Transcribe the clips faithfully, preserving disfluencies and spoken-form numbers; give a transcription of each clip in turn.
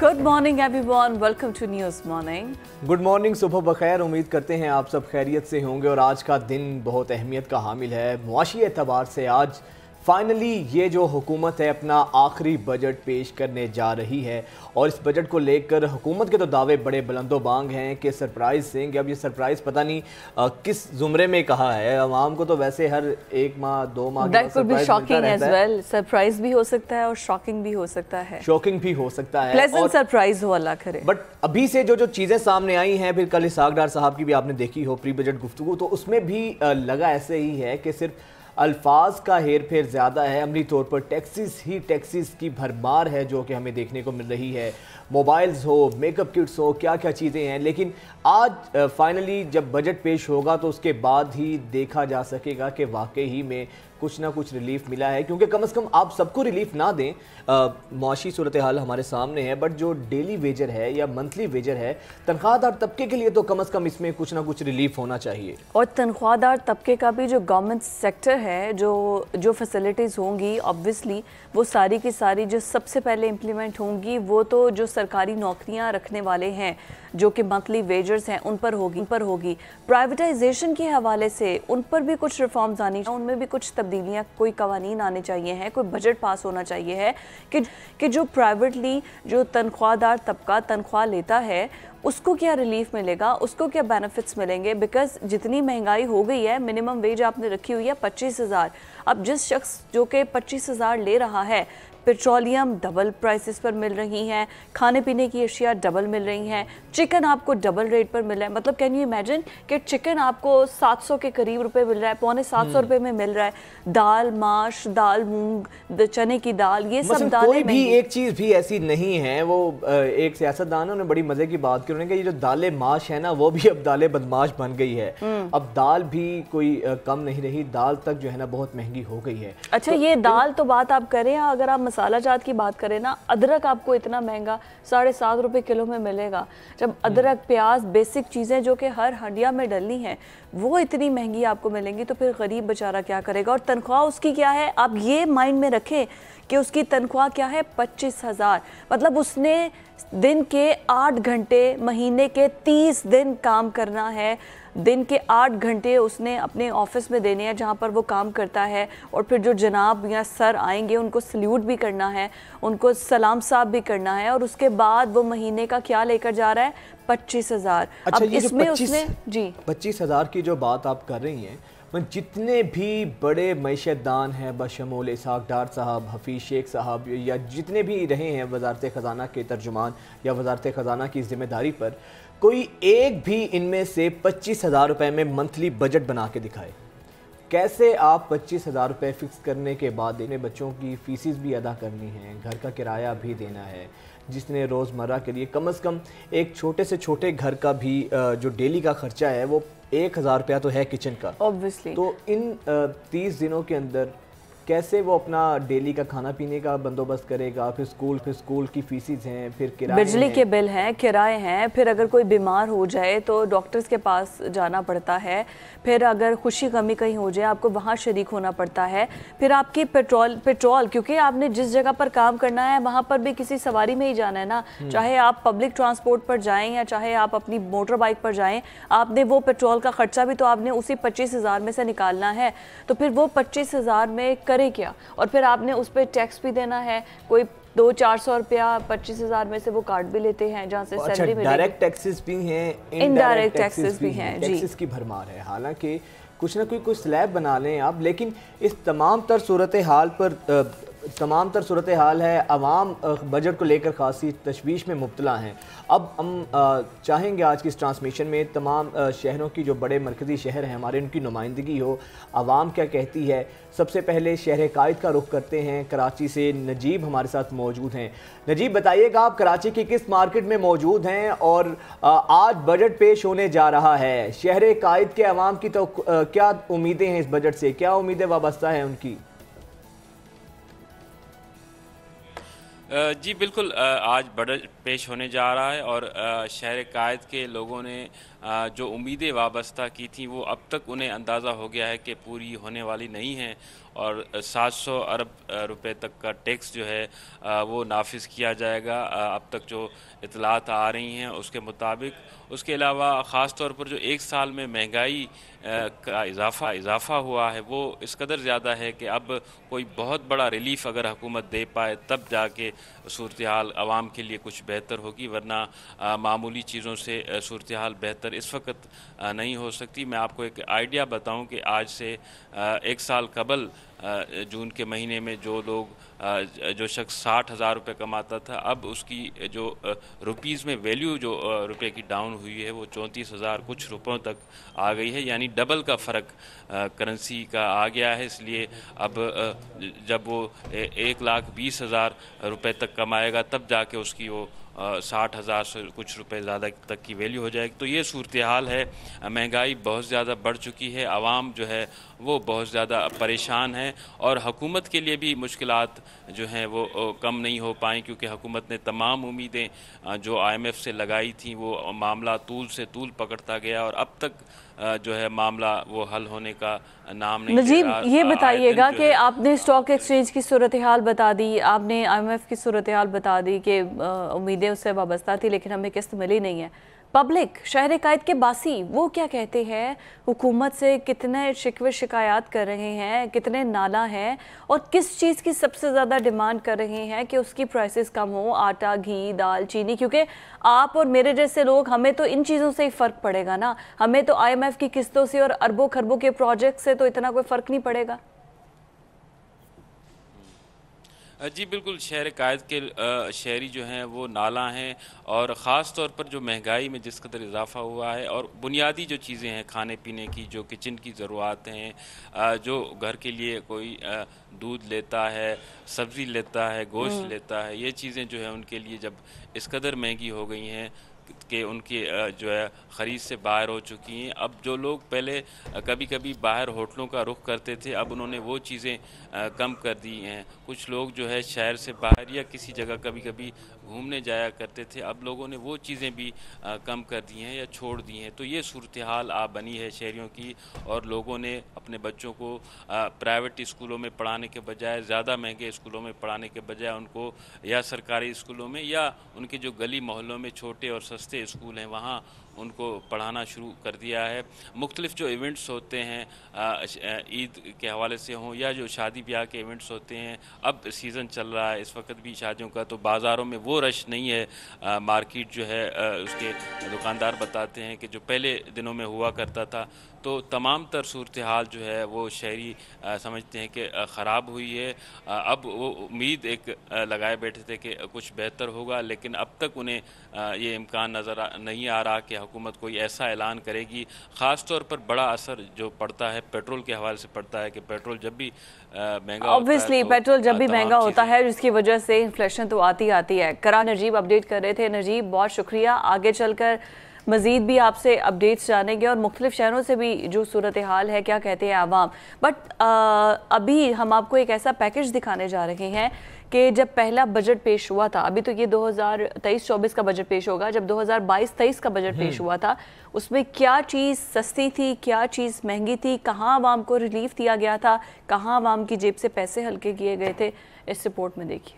Good morning everyone, welcome to news morning. Good morning, सुबह बखैर। उम्मीद करते हैं आप सब खैरियत से होंगे और आज का दिन बहुत अहमियत का हामिल है। मुआशी एतबार से आज फाइनली ये जो हुकूमत है अपना आखिरी बजट पेश करने जा रही है और इस बजट को लेकर हुकूमत के तो दावे बड़े बुलंदोबांग हैं कि सरप्राइज़ देंगे। अब ये सरप्राइज़ पता नहीं आ, किस ज़ुमरे में कहा है। आवाम को तो वैसे हर एक माह दो माह सरप्राइज भी हो सकता है और शॉकिंग भी हो सकता है शॉकिंग भी हो सकता है प्लेजेंट सरप्राइज हो, अल्लाह करे। बट अभी से जो जो चीज़ें सामने आई हैं, फिर कल इसहाक डार साहब की भी आपने देखी हो प्री बजट गुफ्तगू, तो उसमें भी लगा ऐसे ही है कि सिर्फ अल्फाज का हेर फेर ज़्यादा है। अमली तौर पर टैक्सीज ही टैक्सीज की भरमार है जो कि हमें देखने को मिल रही है। मोबाइल्स हो, मेकअप किट्स हो, क्या क्या चीज़ें हैं। लेकिन आज फाइनली जब बजट पेश होगा तो उसके बाद ही देखा जा सकेगा कि वाकई ही में कुछ ना कुछ रिलीफ मिला है, क्योंकि कम से कम आप सबको रिलीफ ना दें, मुआशी सूरत हाल हमारे सामने है, बट जो डेली वेजर है या मंथली वेजर है, तनख्वाहदार तबके के लिए तो कम से कम इसमें कुछ ना कुछ रिलीफ होना चाहिए। और तनख्वाहदार तबके का भी जो गवर्नमेंट सेक्टर है, जो जो फैसिलिटीज़ होंगी ऑब्वियसली वो सारी की सारी जो सबसे पहले इम्प्लीमेंट होंगी वो तो जो सरकारी नौकरियां रखने वाले हैं, जो कि मंथली वेजर्स हैं, उन पर होगी उन पर होगी प्राइवेटाइजेशन के हवाले से उन पर भी कुछ रिफॉर्म्स आनी चाहिए, उनमें भी कुछ तब्दीलियां, कोई कवानीन आने चाहिए हैं, कोई बजट पास होना चाहिए है कि कि जो प्राइवेटली जो तनख्वाहदार तबका तनख्वाह लेता है उसको क्या रिलीफ मिलेगा, उसको क्या बेनिफिट्स मिलेंगे। बिकॉज जितनी महंगाई हो गई है, मिनिमम वेज आपने रखी हुई है पच्चीस हज़ार। अब जिस शख्स जो कि पच्चीस हज़ार ले रहा है, पेट्रोलियम डबल प्राइसेस पर मिल रही हैं, खाने पीने की अशिया डबल मिल रही हैं, चिकन आपको डबल रेट पर मिल रहा है। मतलब कैन यू इमेजिन कि चिकन आपको सात सौ के करीब रुपए मिल रहा है, पौने सात सौ रुपए में मिल रहा है। दाल माश, दाल मूंग, चने की दाल, ये सब दालें कोई भी एक चीज़ भी ऐसी नहीं है। वो एक सियासतदान है, उन्होंने बड़ी मजे की बात की, उन्होंने कहा ये जो दालें माश है ना, वो भी अब दालें बदमाश बन गई है। अब दाल भी कोई कम नहीं रही, दाल तक जो है ना बहुत महंगी हो गई है। अच्छा, ये दाल तो बात आप करें, अगर आप मसाला जात की बात करें ना, अदरक आपको इतना महंगा साढ़े सात रुपए किलो में मिलेगा। जब अदरक, प्याज, बेसिक चीज़ें जो कि हर हंडिया में डलनी है, वो इतनी महंगी आपको मिलेंगी, तो फिर गरीब बेचारा क्या करेगा। और तनख्वाह उसकी क्या है, आप ये माइंड में रखें कि उसकी तनख्वाह क्या है, पच्चीस हज़ार। मतलब उसने दिन के आठ घंटे, महीने के तीस दिन काम करना है। दिन के आठ घंटे उसने अपने ऑफिस में देने हैं जहाँ पर वो काम करता है, और फिर जो जनाब या सर आएंगे उनको सल्यूट भी करना है, उनको सलाम साहब भी करना है, और उसके बाद वो महीने का क्या लेकर जा रहा है, पच्चीस हज़ार। अच्छा, अब इसमें उसने जी पच्चीस हज़ार की जो बात आप कर रही हैं, जितने भी बड़े मईशतदान हैं बशमूल इसहाक डार साहब, हफीज़ शेख साहब, या जितने भी रहे हैं वजारत ख़जाना के तर्जुमान या वजारत ख़जाना की ज़िम्मेदारी पर, कोई एक भी इनमें से पच्चीस हज़ार रुपये में मंथली बजट बना के दिखाए। कैसे आप पच्चीस हज़ार रुपये फ़िक्स करने के बाद इन्हें बच्चों की फ़ीसिस भी अदा करनी है, घर का किराया भी देना है, जिसने रोज़मर्रा के लिए कम से कम एक छोटे से छोटे घर का भी जो डेली का ख़र्चा है वो एक हज़ार रुपया तो है किचन का ऑब्वियसली। तो इन तीस दिनों के अंदर कैसे वो अपना डेली का खाना पीने का बंदोबस्त करेगा, फिर स्कूल फिर स्कूल की फीसिस हैं, फिर किराए, बिजली के बिल हैं, किराए हैं, फिर अगर कोई बीमार हो जाए तो डॉक्टर्स के पास जाना पड़ता है, फिर अगर खुशी गमी कहीं हो जाए आपको वहाँ शरीक होना पड़ता है, फिर आपकी पेट्रोल पेट्रोल क्योंकि आपने जिस जगह पर काम करना है वहाँ पर भी किसी सवारी में ही जाना है ना, चाहे आप पब्लिक ट्रांसपोर्ट पर जाएँ या चाहे आप अपनी मोटर बाइक पर जाएँ, आपने वो पेट्रोल का खर्चा भी तो आपने उसी पच्चीस हज़ार में से निकालना है। तो फिर वो पच्चीस हज़ार में करे क्या, और फिर आपने उस पर टैक्स भी देना है। कोई दो चार सौ रुपया पच्चीस हजार में से वो कार्ड भी लेते हैं जहाँ से अच्छा, सैलरी मिलेगी। डायरेक्ट टैक्सेस भी हैं, इनडायरेक्ट टैक्सेस भी हैं, जी, टैक्सेस की भरमार है। हालांकि कुछ ना कोई कोई स्लैब बना लें आप, लेकिन इस तमाम तर सूरत हाल पर तमाम तर सूरत हाल है, अवाम बजट को लेकर खासी तशवीश में मुब्तला हैं। अब हम चाहेंगे आज की इस ट्रांसमिशन में तमाम शहरों की जो बड़े मरकज़ी शहर हैं हमारे, उनकी नुमाइंदगी हो, आवाम क्या कहती है। सबसे पहले शहर कायद का रुख करते हैं, कराची से नजीब हमारे साथ मौजूद हैं। नजीब, बताइएगा आप कराची की किस मार्केट में मौजूद हैं और आज बजट पेश होने जा रहा है, शहर कायद के अवाम की तो क्या उम्मीदें हैं इस बजट से, क्या उम्मीदें वाबस्ता हैं उनकी? जी बिल्कुल, आज बजट पेश होने जा रहा है और शहर कायद के लोगों ने جو امیدیں وابستہ کی تھیں وہ اب تک انہیں اندازہ ہو گیا ہے کہ پوری ہونے والی نہیں ہیں، اور سات سو ارب روپے تک کا ٹیکس جو ہے وہ نافذ کیا جائے گا اب تک جو اطلاعات آ رہی ہیں اس کے مطابق۔ اس کے علاوہ خاص طور پر جو ایک سال میں مہنگائی کا اضافہ اضافہ ہوا ہے وہ اس قدر زیادہ ہے کہ اب کوئی بہت بڑا ریلیف اگر حکومت دے پائے تب جا کے صورتحال عوام کے لیے کچھ بہتر ہوگی، ورنہ معمولی چیزوں سے صورتحال بہتر اس وقت نہیں ہو سکتی۔ میں آپ کو ایک آئیڈیا بتاؤں کہ آج سے ایک سال قبل جون کے مہینے میں جو لوگ جو شخص ساٹھ ہزار روپے کماتا تھا، اب اس کی جو روپیز میں ویلیو جو روپے کی ڈاؤن ہوئی ہے وہ چونتیس ہزار کچھ روپوں تک آ گئی ہے، یعنی ڈبل کا فرق کرنسی کا آ گیا ہے۔ اس لیے اب جب وہ ایک لاکھ بیس ہزار روپے تک کمائے گا تب جا کے اس کی وہ ساٹھ ہزار سے کچھ روپے زیادہ تک کی ویلیو ہو جائے گی۔ تو یہ صورتحال ہے، مہنگائی بہت زیادہ بڑھ چکی ہے، عوام جو ہے وہ بہت زیادہ پریشان ہے، اور حکومت کے لیے بھی مشکلات جو ہیں وہ کم نہیں ہو پائیں، کیونکہ حکومت نے تمام امیدیں جو آئی ایم ایف سے لگائی تھیں وہ معاملہ طول سے طول پکڑتا گیا، اور اب تک جو ہے معاملہ وہ حل ہونے کا نام نہیں نجیب یہ بتائیے گا کہ آپ نے اسٹاک ایکسچینج کی صورتحال بتا دی، آپ نے آئی ایم ایف کی صورتحال بتا دی کہ امیدیں اس سے وابستہ تھی لیکن ہمیں قسط ملی نہیں ہے، پبلک شہر قائد کے باسی وہ کیا کہتے ہیں، حکومت سے کتنے شکوے شکایات کر رہے ہیں، کتنے نالہ ہیں، اور کس چیز کی سب سے زیادہ ڈیمانڈ کر رہے ہیں کہ اس کی پرائسز کم ہوں، آٹا، گھی، دال، چینی، کیونکہ آپ اور میرے جیسے لوگ ہمیں تو ان چیزوں سے ہی فرق پڑے گا نا، ہمیں تو آئی ایم ایف کی قسطوں سے اور اربوں خربوں کے پروجیکٹ سے تو اتنا کوئی فرق نہیں پڑے گا۔ جی بالکل، شہر قائد کے شہری جو ہیں وہ نالاں ہیں، اور خاص طور پر جو مہنگائی میں جس قدر اضافہ ہوا ہے، اور بنیادی جو چیزیں ہیں کھانے پینے کی، جو کچن کی ضروریات ہیں، جو گھر کے لیے کوئی دودھ لیتا ہے، سبزی لیتا ہے، گوشت لیتا ہے، یہ چیزیں جو ہیں ان کے لیے جب اس قدر مہنگی ہو گئی ہیں کہ ان کی جو ہے خرید سے باہر ہو چکی ہیں۔ اب جو لوگ پہلے کبھی کبھی باہر ہوٹلوں کا رخ کرتے تھے، اب انہوں نے وہ چیزیں کم کر دی ہیں۔ کچھ لوگ جو ہے شہر سے باہر یا کسی جگہ کبھی کبھی گھومنے جایا کرتے تھے، اب لوگوں نے وہ چیزیں بھی کم کر دی ہیں یا چھوڑ دی ہیں۔ تو یہ صورتحال آ بنی ہے شہریوں کی، اور لوگوں نے اپنے بچوں کو پرائیویٹ اسکولوں میں پڑھانے کے بجائے، زیادہ مہنگے اسکولوں میں پڑھانے کے بجائے ان کو یا سرکاری اسکولوں میں یا ان کے جو گلی محلوں میں چھوٹے اور سستے اسکول ہیں وہاں ان کو پڑھانا شروع کر دیا ہے۔ مختلف جو ایونٹس ہوتے ہیں عید کے حوالے سے ہوں یا جو شادی بیاہ کے ایونٹس ہوتے ہیں، اب سیزن چل رہا ہے اس وقت بھی شادیوں کا، تو بازاروں میں وہ رش نہیں ہے، مارکیٹ جو ہے اس کے دکاندار بتاتے ہیں کہ جو پہلے دنوں میں ہوا کرتا تھا۔ تو تمام تر صورتحال جو ہے وہ شہری سمجھتے ہیں کہ خراب ہوئی ہے۔ اب وہ امید ایک لگائے بیٹھے تھے کہ کچھ بہتر ہوگا، لیکن اب تک انہیں یہ امکان نظر نہیں آ رہا کہ حکومت کوئی ایسا اعلان کرے گی۔ خاص طور پر بڑا اثر جو پڑتا ہے پیٹرول کے حوالے سے پڑتا ہے کہ پیٹرول جب بھی مہنگا ہوتا ہے، پیٹرول جب بھی مہنگا ہوتا ہے جس کی وجہ سے انفلیشن تو آتی آتی ہے۔ کرا نجیب اپڈیٹ کر رہے تھے۔ نجیب بہت شکریہ، آگے چل کر مزید بھی آپ سے اپڈیٹس جانیں گے اور مختلف شہروں سے بھی جو صورتحال ہے کیا کہتے ہیں عوام۔ بٹ ابھی ہم آپ کو ایک ایسا پیکج دکھانے جا رہے ہیں کہ جب پہلا بجٹ پیش ہوا تھا، ابھی تو یہ دو ہزار تیئیس چوبیس کا بجٹ پیش ہوگا، جب دو ہزار بائیس تیئیس کا بجٹ پیش ہوا تھا اس میں کیا چیز سستی تھی، کیا چیز مہنگی تھی، کہاں عوام کو ریلیف دیا گیا تھا، کہاں عوام کی جیب سے پیسے ہلکے کیے گئے تھے، اس رپورٹ میں دیکھیے۔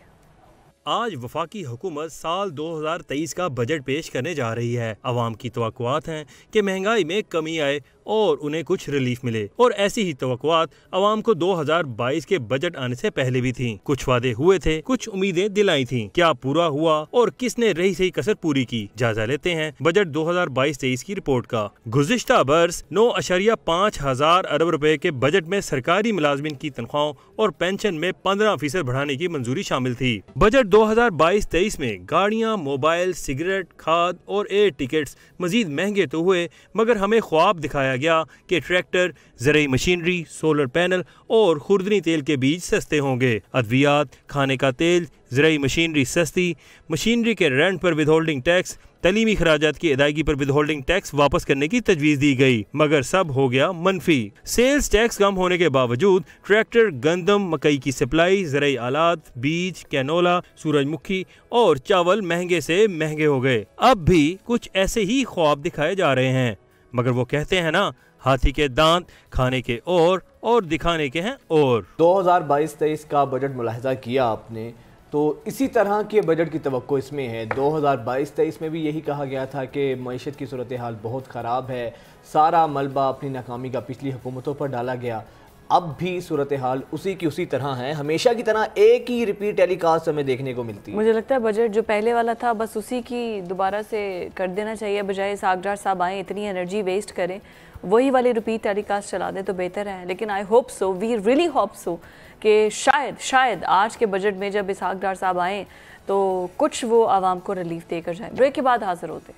آج وفاقی حکومت سال دو ہزار تیئیس کا بجٹ پیش کرنے جا رہی ہے۔ عوام کی توقعات ہیں کہ مہنگائی میں کمی آئے اور انہیں کچھ ریلیف ملے، اور ایسی ہی توقعات عوام کو دو ہزار بائیس کے بجٹ آنے سے پہلے بھی تھیں۔ کچھ وعدے ہوئے تھے، کچھ امیدیں دلائی تھیں، کیا پورا ہوا اور کس نے رہی سہی کسر پوری کی؟ جائزہ لیتے ہیں بجٹ دو ہزار بائیس تیئیس کی رپورٹ کا۔ گزشتہ برس نو اشاریہ پانچ ہزار ارب روپے کے بجٹ میں سرکاری ملازمین کی تنخواہوں اور پینشن میں پندرہ فیصد بڑھانے کی منظوری شامل تھی۔ بجٹ دو ہزار بائیس تیئیس میں گاڑیاں، موبائل، سگریٹ، کھاد اور ایئر ٹکٹس مزید مہنگے تو ہوئے، مگر ہمیں خواب دکھایا گیا کہ ٹریکٹر، زرعی مشینری، سولر پینل اور خوردنی تیل کے بیج سستے ہوں گے۔ ادویات، کھانے کا تیل، زرعی مشینری سستی، مشینری کے رینٹ پر ود ہولڈنگ ٹیکس، تعلیمی اخراجات کی ادائیگی پر ود ہولڈنگ ٹیکس واپس کرنے کی تجویز دی گئی، مگر سب ہو گیا منفی۔ سیلز ٹیکس کم ہونے کے باوجود ٹریکٹر، گندم، مکئی کی سپلائی، زرعی آلات، بیج، کینولا، سورج مکھی اور چاول مہنگے سے مہنگے ہو گئے۔ اب بھی کچھ ایسے ہی خواب دکھائے جا رہے ہیں۔ मगर वो कहते हैं ना, हाथी के दांत खाने के और और दिखाने के हैं और। दो हज़ार बाईस तेईस का बजट मुलाहिजा किया आपने, तो इसी तरह के बजट की तवक्को इसमें है। दो हज़ार बाईस तेईस में भी यही कहा गया था कि मईशत की सूरत हाल बहुत ख़राब है, सारा मलबा अपनी नाकामी का पिछली हुकूमतों पर डाला गया। अब भी सूरत हाल उसी की उसी तरह है, हमेशा की तरह एक ही रिपीट टेलीकास्ट हमें देखने को मिलती है। मुझे लगता है बजट जो पहले वाला था बस उसी की दोबारा से कर देना चाहिए, बजाय सागडार साहब आए इतनी एनर्जी वेस्ट करें, वही वाली रिपीट टेलीकास्ट चला दें तो बेहतर है। लेकिन I hope so, we really hope so कि शायद शायद आज के बजट में जब इसहाक साहब आएँ तो कुछ वो आवाम को रिलीफ देकर जाएँ। ब्रेक के बाद हाजिर होते हैं।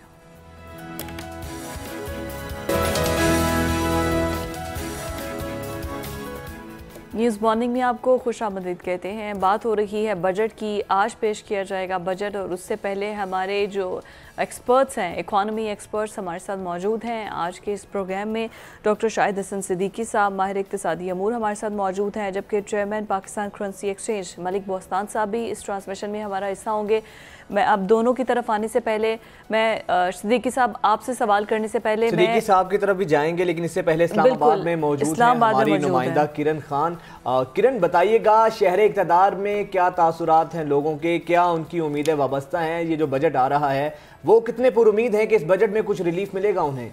न्यूज़ मॉर्निंग में आपको खुश आमदीद कहते हैं। बात हो रही है बजट की, आज पेश किया जाएगा बजट, और उससे पहले हमारे जो एक्सपर्ट्स हैं, इकॉनमी एक्सपर्ट्स हमारे साथ मौजूद हैं आज के इस प्रोग्राम में। डॉक्टर शाहिद हसन सिद्दीकी साहब माहिर इक़्तिसादी अमूर हमारे साथ मौजूद हैं, जबकि chairman Pakistan currency exchange Malik Bostan साहब भी इस ट्रांसमिशन में हमारा हिस्सा होंगे। मैं अब दोनों की तरफ आने से पहले मैं सिद्दीकी साहब आपसे सवाल करने से पहले सिद्दीकी साहब की तरफ भी जाएंगे, लेकिन इससे पहले इस्लामाबाद में मौजूद है हमारी नुमाइंदा किरण खान। किरण, बताइएगा शहर इक़्तिदार में क्या तासुरात हैं लोगों के, क्या उनकी उम्मीदें वाबस्ता हैं, ये जो बजट आ रहा है वो कितने पुरुमीद हैं कि इस बजट में कुछ रिलीफ मिलेगा उन्हें?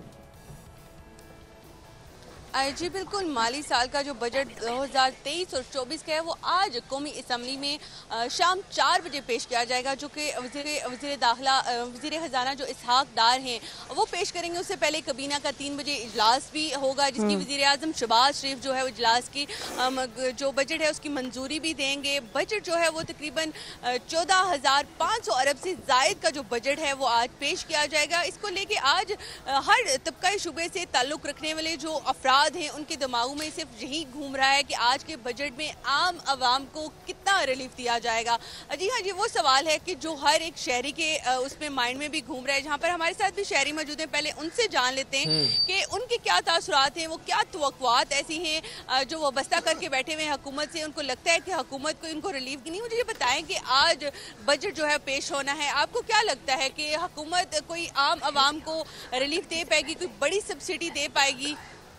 जी बिल्कुल, माली साल का जो बजट दो हज़ार तेईस और चौबीस का है वो आज कौमी असम्बली में शाम चार बजे पेश किया जाएगा, जो कि वज़ीर दाखिला वज़ीर ख़जाना जो इसहाक डार हैं वो पेश करेंगे। उससे पहले कबीना का तीन बजे इजलास भी होगा, जिसकी वज़ीर आज़म शहबाज शरीफ जो है वो इजलास की जो बजट है उसकी मंजूरी भी देंगे। बजट जो है वो तकरीबन चौदह हज़ार पाँच सौ अरब से ज़ायद का जो बजट है वो आज पेश किया जाएगा। इसको लेके आज हर तबका शुबे से ताल्लुक़ रखने वाले जो अफराद हैं उनके दिमागों में सिर्फ यही घूम रहा है कि आज के बजट में आम आवाम को कितना रिलीफ दिया जाएगा। जी हाँ जी, वो सवाल है कि जो हर एक शहरी के उसमें माइंड में भी घूम रहा है, जहाँ पर हमारे साथ भी शहरी मौजूद हैं। पहले उनसे जान लेते हैं कि उनके क्या तासुरात हैं, वो क्या तवक्कुआत ऐसी हैं जो वाबस्ता करके बैठे हुए हैं हुकूमत से, उनको लगता है कि हुकूमत को इनको रिलीफ की नहीं। मुझे ये बताएं कि आज बजट जो है पेश होना है, आपको क्या लगता है कि हुकूमत कोई आम आवाम को रिलीफ दे पाएगी, कोई बड़ी सब्सिडी दे पाएगी?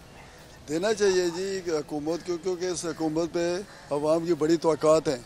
देना चाहिए जी हुकूमत को, क्योंकि इस हुकूमत पे अवाम की बड़ी तवक्कुआत हैं।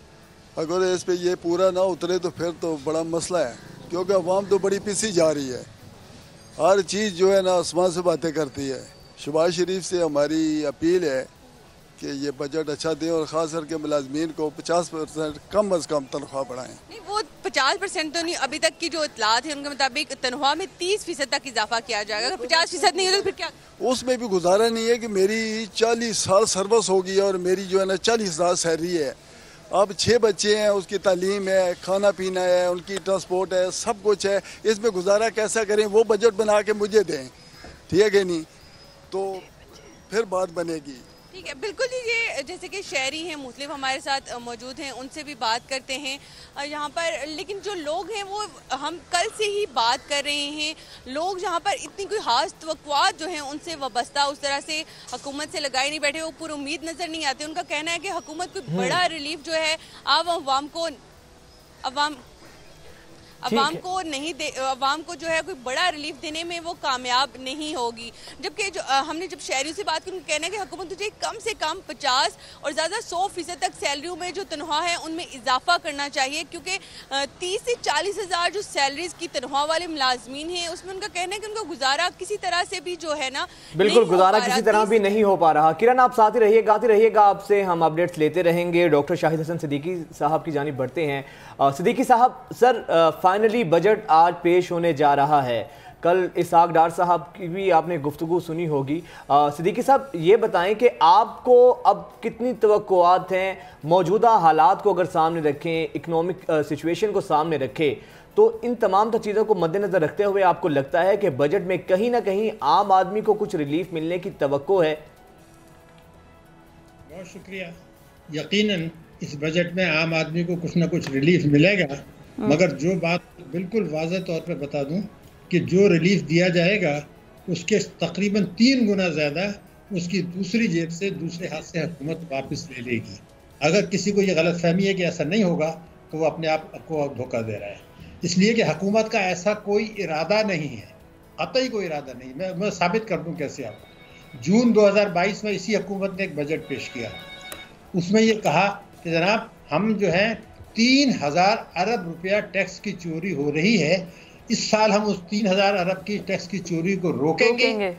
अगर इस पे ये पूरा ना उतरे तो फिर तो बड़ा मसला है, क्योंकि अवाम तो बड़ी पिसी जा रही है। हर चीज़ जो है ना आसमान से बातें करती है। शहबाज शरीफ से हमारी अपील है कि ये बजट अच्छा दें और ख़ास करके मुलाजमीन को पचास परसेंट कम अज़ कम तनख्वाह बढ़ाएं। नहीं, वो पचास परसेंट तो नहीं, अभी तक की जो इतलात है उनके मुताबिक तनख्वाह में तीस फीसद तक इजाफा किया जाएगा। अगर पचास फीसद नहीं हो तो फिर क्या? उसमें भी गुजारा नहीं है कि मेरी चालीस साल सर्विस हो गई है और मेरी जो है ना चालीस हज़ार सैलरी है। अब छः बच्चे हैं, उसकी तालीम है, खाना पीना है, उनकी ट्रांसपोर्ट है, सब कुछ है। इसमें गुजारा कैसा करें? वो बजट बना के मुझे दें, ठीक है कि नहीं? तो फिर बात बनेगी। ठीक है, बिल्कुल जी। ये जैसे कि शहरी हैं मुख्तलिफ हमारे साथ मौजूद हैं, उनसे भी बात करते हैं यहाँ पर। लेकिन जो लोग हैं वो हम कल से ही बात कर रहे हैं, लोग जहाँ पर इतनी कोई खास तवक्कुआत जो हैं उनसे वाबस्ता उस तरह से हुकूमत से लगाए नहीं बैठे, वो पूरी उम्मीद नज़र नहीं आती। उनका कहना है कि हुकूमत कोई बड़ा रिलीफ जो है आम अवाम को अवाम अवाम को नहीं दे, अवाम को जो है कोई बड़ा रिलीफ देने में वो कामयाब नहीं होगी। जबकि जो हमने जब शहरियों से बात की, उनका कहना है कि हुकूमत तुझे कम से कम पचास और ज़्यादा सौ फीसद तक सैलरियों में जो तनख्वाह है उनमें इजाफा करना चाहिए, क्योंकि तीस से चालीस हज़ार जो सैलरीज की तनख्वाह वाले मुलाजमीन हैं उसमें उनका कहना है कि उनका गुजारा किसी तरह से भी जो है ना बिल्कुल गुजारा किसी तरह भी नहीं हो पा रहा। किरण, आप साथ ही रहिएगा, आती रहिएगा, आपसे हम अपडेट्स लेते रहेंगे। डॉक्टर शाहिद हसन सिद्दीकी साहब की जानिब बढ़ते हैं। सिद्दीकी साहब, सर फाइनली बजट आज पेश होने जा रहा है। कल इसहाक डार साहब की भी आपने गुफ्तगू सुनी होगी। सिद्दीकी साहब, ये बताएं कि आपको अब कितनी तवक्कुआत हैं, मौजूदा हालात को अगर सामने रखें, इकनॉमिक सिचुएशन को सामने रखें, तो इन तमाम तो चीज़ों को मद्देनज़र रखते हुए आपको लगता है कि बजट में कहीं ना कहीं आम आदमी को कुछ रिलीफ मिलने की तवक्को है? बहुत शुक्रिया। यकीनन इस बजट में आम आदमी को कुछ ना कुछ रिलीफ मिलेगा, मगर जो बात बिल्कुल वाज़ेह तौर पे बता दूं कि जो रिलीफ दिया जाएगा उसके तकरीबन तीन गुना ज़्यादा उसकी दूसरी जेब से, दूसरे हाथ से हुकूमत वापस ले लेगी। अगर किसी को ये गलतफहमी है कि ऐसा नहीं होगा तो वो अपने आप को धोखा दे रहा है, इसलिए कि हुकूमत का ऐसा कोई इरादा नहीं है। قطعی کوئی ارادہ نہیں. میں میں ثابت کر دوں کیسے آپ کو. جون دو ہزار بائیس میں اسی حکومت نے ایک بجٹ پیش کیا. اس میں یہ کہا کہ جناب ہم جو ہے تین ہزار ارب روپیہ ٹیکس کی چوری ہو رہی ہے, اس سال ہم اس تین ہزار ارب کی ٹیکس کی چوری کو روکیں گے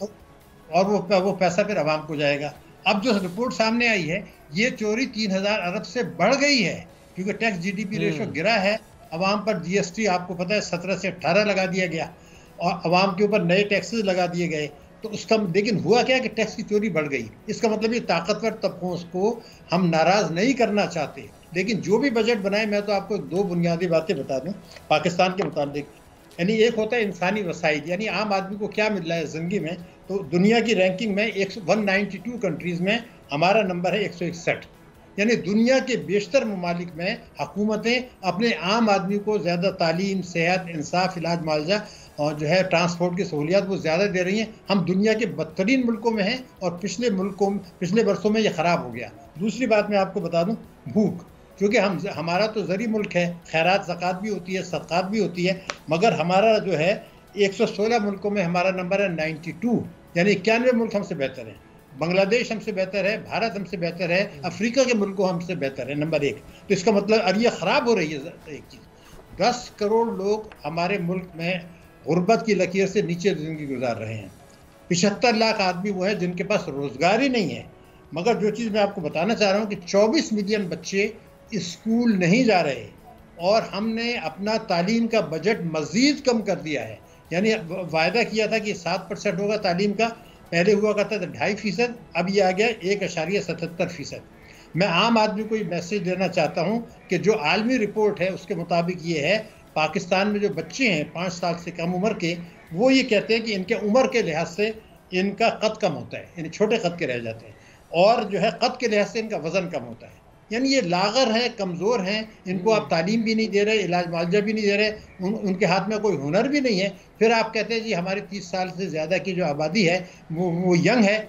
اور وہ وہ پیسہ پھر عوام کو جائے گا. اب جو رپورٹ سامنے آئی ہے یہ چوری تین ہزار ارب سے بڑھ گئی ہے کیونکہ tax G D P ratio گرا ہے. عوام پر جی ایس ٹی آپ کو پتہ ہے سترہ سے اٹھارہ لگا دیا گیا اور عوام کے اوپر نئے ٹیکسز لگا دیے گئے. تو اس کا لیکن ہوا کیا کہ ٹیکس کی چوری بڑھ گئی. اس کا مطلب یہ طاقتور طبقوں کو ہم ناراض نہیں کرنا چاہتے, لیکن جو بھی بجٹ بنائے, میں تو آپ کو دو بنیادی باتیں بتا دوں پاکستان کے متعلق. یعنی ایک ہوتا ہے انسانی وسائل, یعنی عام آدمی کو کیا مل رہا ہے زندگی میں. تو دنیا کی رینکنگ میں ایک سو ننانوے کنٹریز میں ہمارا نمبر ہے ایک سو اکسٹھ. یعنی دنیا کے بیشتر ممالک میں حکومتیں اپنے عام آدمی کو زیادہ تعلیم, صحت, انصاف, علاج معالجہ اور جو ہے ٹرانسپورٹ کی سہولیات وہ زیادہ دے رہی ہیں. ہم دنیا کے بدترین ملکوں میں ہیں اور پچھلے ملکوں پچھلے برسوں میں یہ خراب ہو گیا. دوسری بات میں آپ کو بتا دوں, بھوک. کیونکہ ہم ہمارا تو زرعی ملک ہے, خیرات زکوٰۃ بھی ہوتی ہے, صدقات بھی ہوتی ہے, مگر ہمارا جو ہے ایک سو سولہ ملکوں میں ہمارا نمبر ہے نائنٹی ٹو, یعنی اکیانوے ملک ہم سے بہتر ہیں. بنگلہ دیش ہم سے بہتر ہے, بھارت ہم سے بہتر ہے, افریقہ کے ملکوں ہم سے بہتر ہے نمبر ایک. تو اس کا مطلب اب یہ خراب ہو رہی ہے ایک چیز. دس کروڑ لوگ ہمارے ملک میں غربت کی لکیر سے نیچے زندگی گزار رہے ہیں. پچہتر لاکھ آدمی وہ ہیں جن کے پاس روزگار ہی نہیں ہے. مگر جو چیز میں آپ کو بتانا چاہ رہا ہوں کہ چوبیس ملین بچے اسکول نہیں جا رہے اور ہم نے اپنا تعلیم کا بجٹ مزید کم کر دیا ہے. یعنی وعدہ کیا تھا کہ سات پرسنٹ ہوگا تعلیم کا, پہلے ہوا کرتا تھا ڈھائی فیصد, اب یہ آ گیا ایک اشاریہ ستہتر فیصد. میں عام آدمی کو یہ میسیج دینا چاہتا ہوں کہ جو عالمی رپورٹ ہے اس کے مطابق یہ ہے پاکستان میں جو بچے ہیں پانچ سال سے کم عمر کے, وہ یہ کہتے ہیں کہ ان کے عمر کے لحاظ سے ان کا قد کم ہوتا ہے, یعنی چھوٹے قد کے رہ جاتے ہیں, اور جو ہے قد کے لحاظ سے ان کا وزن کم ہوتا ہے. یعنی یہ لاغر ہے, کمزور ہیں, ان کو آپ تعلیم بھی نہیں دے رہے, علاج معالجہ بھی نہیں دے رہے, ان, ان کے ہاتھ میں کوئی ہنر بھی نہیں ہے. پھر آپ کہتے ہیں جی ہماری تیس سال سے زیادہ کی جو آبادی ہے وہ وہ ینگ ہے,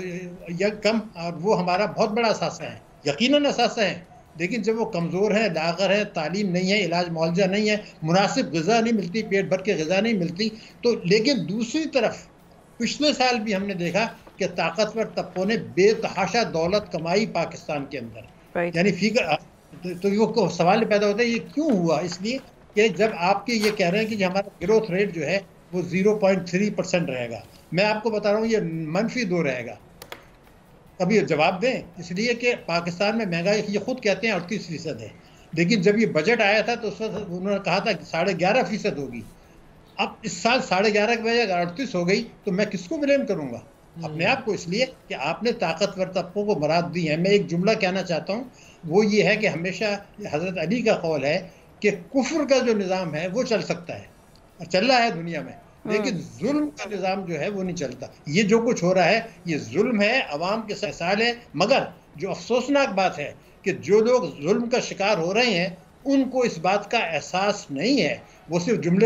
ینگ کم, اور وہ ہمارا بہت بڑا اثاثہ ہے, یقیناً اثاثہ ہے. لیکن جب وہ کمزور ہیں, لاغر ہیں, تعلیم نہیں ہے, علاج معالجہ نہیں ہے, مناسب غذا نہیں ملتی, پیٹ بھر کے غذا نہیں ملتی, تو لیکن دوسری طرف پچھلے سال بھی ہم نے دیکھا کہ طاقتور طبقوں نے بے تحاشا دولت کمائی پاکستان کے اندر. یعنی فکر تو یہ سوال پیدا ہوتا ہے یہ کیوں ہوا؟ اس لیے کہ جب آپ کے یہ کہہ رہے ہیں کہ ہمارا گروتھ ریٹ جو ہے وہ زیرو پوائنٹ تھری پرسینٹ رہے گا, میں آپ کو بتا رہا ہوں یہ منفی دو رہے گا. ابھی جواب دیں, اس لیے کہ پاکستان میں مہنگائی یہ خود کہتے ہیں اڑتیس فیصد ہے, لیکن جب یہ بجٹ آیا تھا تو اس وقت انہوں نے کہا تھا کہ ساڑھے گیارہ فیصد ہوگی. اب اس سال ساڑھے گیارہ کی بجائے اڑتیس ہو گئی تو میں کس کو بلیم کروں گا؟ اپنے آپ کو, اس لیے کہ آپ نے طاقتور طبقوں کو مراد دی ہے. میں ایک جملہ کہنا چاہتا ہوں, وہ یہ ہے کہ ہمیشہ حضرت علی کا قول ہے کہ کفر کا جو نظام ہے وہ چل سکتا ہے اور چل رہا ہے دنیا میں, لیکن ظلم کا نظام جو ہے وہ نہیں چلتا. یہ جو کچھ ہو رہا ہے یہ ظلم ہے, عوام کے سال ہے. مگر جو افسوسناک بات ہے کہ جو لوگ ظلم کا شکار ہو رہے ہیں ان کو اس بات کا احساس نہیں ہے. وہ صرف جملے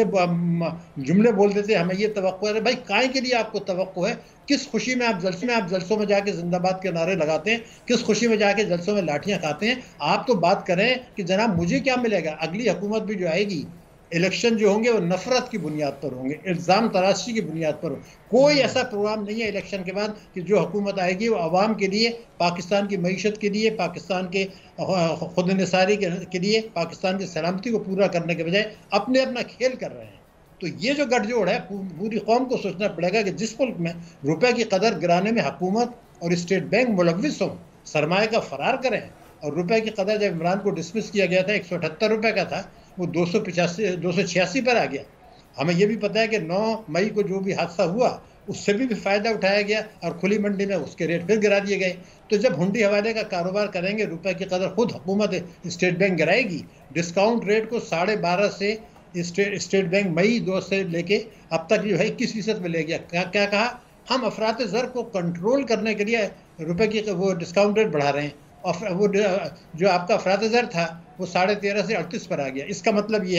جملے بول دیتے ہیں, ہمیں یہ توقع ہے. بھائی کائیں کے لیے آپ کو توقع ہے؟ کس خوشی میں آپ جلسے میں آپ جلسوں میں جا کے زندہ باد کے نعرے لگاتے ہیں, کس خوشی میں جا کے جلسوں میں لاٹھیاں کھاتے ہیں؟ آپ تو بات کریں کہ جناب مجھے کیا ملے گا. اگلی حکومت بھی جو آئے گی, الیکشن جو ہوں گے وہ نفرت کی بنیاد پر ہوں گے, الزام تراشی کی بنیاد پر. کوئی ایسا پروگرام نہیں ہے الیکشن کے بعد کہ جو حکومت آئے گی وہ عوام کے لیے, پاکستان کی معیشت کے لیے, پاکستان کے خود انحصاری کے لیے, پاکستان کی سلامتی کو پورا کرنے کے بجائے اپنے اپنا کھیل کر رہے ہیں. تو یہ جو گٹھ جوڑ ہے پوری قوم کو سوچنا پڑے گا کہ جس ملک میں روپے کی قدر گرانے میں حکومت اور اسٹیٹ بینک ملوث ہوں, سرمایہ کا فرار کریں, اور روپے کی قدر جب عمران کو ڈسمس کیا گیا تھا ایک سو اٹھہتر روپے کا تھا, وہ دو سو پچاسی دو سو چھیاسی پر آ گیا. ہمیں یہ بھی پتہ ہے کہ نو مئی کو جو بھی حادثہ ہوا اس سے بھی فائدہ اٹھایا گیا اور کھلی منڈی میں اس کے ریٹ پھر گرا دیے گئے. تو جب ہنڈی حوالے کا کاروبار کریں گے, روپے کی قدر خود حکومت اسٹیٹ بینک گرائے گی. ڈسکاؤنٹ ریٹ کو ساڑھے بارہ سے اسٹیٹ بینک مئی دو سے لے کے اب تک جو ہے اکیس فیصد میں لے گیا. کیا کیا کہا؟ ہم افراط زر کو کنٹرول کرنے کے لیے روپے کی وہ ڈسکاؤنٹ ریٹ بڑھا رہے ہیں, اور وہ جو آپ کا افراط زر تھا وہ ساڑھے تیرہ سے اڑتیس پر آ گیا. اس کا مطلب یہ ہے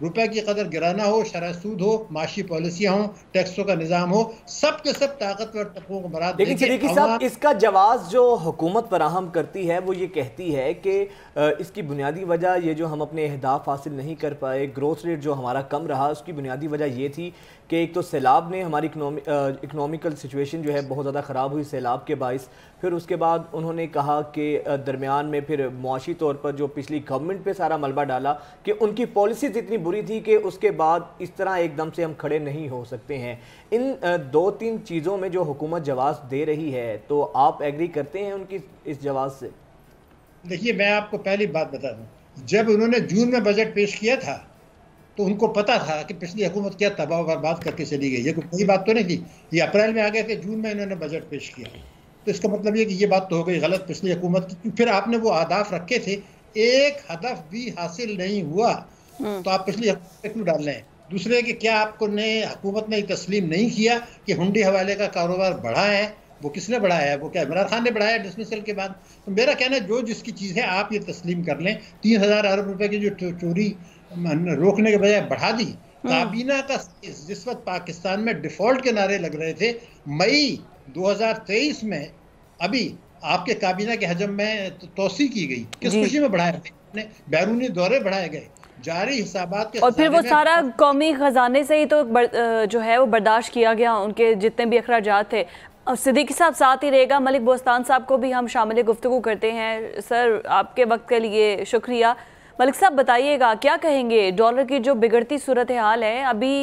روپے کی قدر گرانا ہو، شرح سود ہو، معاشی پالیسیاں ہوں، ٹیکسوں کا نظام ہو، سب کے سب طاقتور طبقوں کو مراد دے لیکن کے صدیقی صاحب اس کا جواز جو حکومت فراہم کرتی ہے وہ یہ کہتی ہے کہ اس کی بنیادی وجہ یہ جو ہم اپنے اہداف حاصل نہیں کر پائے، گروتھ ریٹ جو ہمارا کم رہا، اس کی بنیادی وجہ یہ تھی کہ ایک تو سیلاب نے ہماری اکنامیکل سچویشن جو ہے بہت زیادہ خراب ہوئی سیلاب کے باعث، پھر اس کے بعد انہوں نے کہا کہ درمیان میں پھر معاشی طور پر جو پچھلی گورنمنٹ پہ سارا ملبہ ڈالا کہ ان کی پالیسیز اتنی بری تھی کہ اس کے بعد اس طرح ایک دم سے ہم کھڑے نہیں ہو سکتے ہیں۔ ان دو تین چیزوں میں جو حکومت جواز دے رہی ہے تو آپ ایگری کرتے ہیں ان کی اس جواز سے؟ دیکھیے میں آپ کو پہلی بات بتا دوں، جب انہوں نے جون میں بجٹ پیش کیا تھا تو ان کو پتا تھا کہ پچھلی حکومت کیا تباہ و برباد کر کے چلی گئی، یہ کوئی بات تو نہیں تھی، یہ اپریل میں آ گئے تھے، جون میں انہوں نے بجٹ پیش کیا، تو اس کا مطلب یہ کہ یہ بات تو ہو گئی غلط پچھلی حکومت کی۔ پھر آپ نے وہ اہداف رکھے تھے، ایک ہدف بھی حاصل نہیں ہوا تو آپ پچھلی حکومت پہ کیوں ڈال رہے ہیں؟ دوسرے کہ کیا آپ کو نے حکومت نے تسلیم نہیں کیا کہ ہنڈی حوالے کا کاروبار بڑھا ہے؟ وہ کس نے بڑھایا ہے؟ وہ کیا عمران خان نے بڑھایا ڈسمسل کے بعد؟ تو میرا کہنا ہے جو جس کی چیز ہے آپ یہ تسلیم کر لیں، تین ہزار ارب روپے کی جو چوری روکنے کے بجائے بڑھا دی۔ کابینہ کا جس وقت پاکستان میں ڈیفالٹ کے نعرے لگ رہے تھے مئی دو ہزار تیئیس میں، ابھی آپ کے کابینہ کے حجم میں توسیع کی گئی، کس خوشی میں بڑھایا گئے؟ بیرونی دورے بڑھائے گئے، جاری حسابات کے، اور پھر وہ سارا قومی خزانے سے ہی تو جو ہے وہ برداشت کیا گیا، ان کے جتنے بھی اخراجات تھے۔ صدیقی صاحب ساتھ ہی رہے گا، ملک بوستان صاحب کو بھی ہم شامل گفتگو کرتے ہیں۔ سر آپ کے وقت کے لیے شکریہ۔ ملک صاحب بتائیے گا کیا کہیں گے، ڈالر کی جو بگڑتی صورتحال ہے، ابھی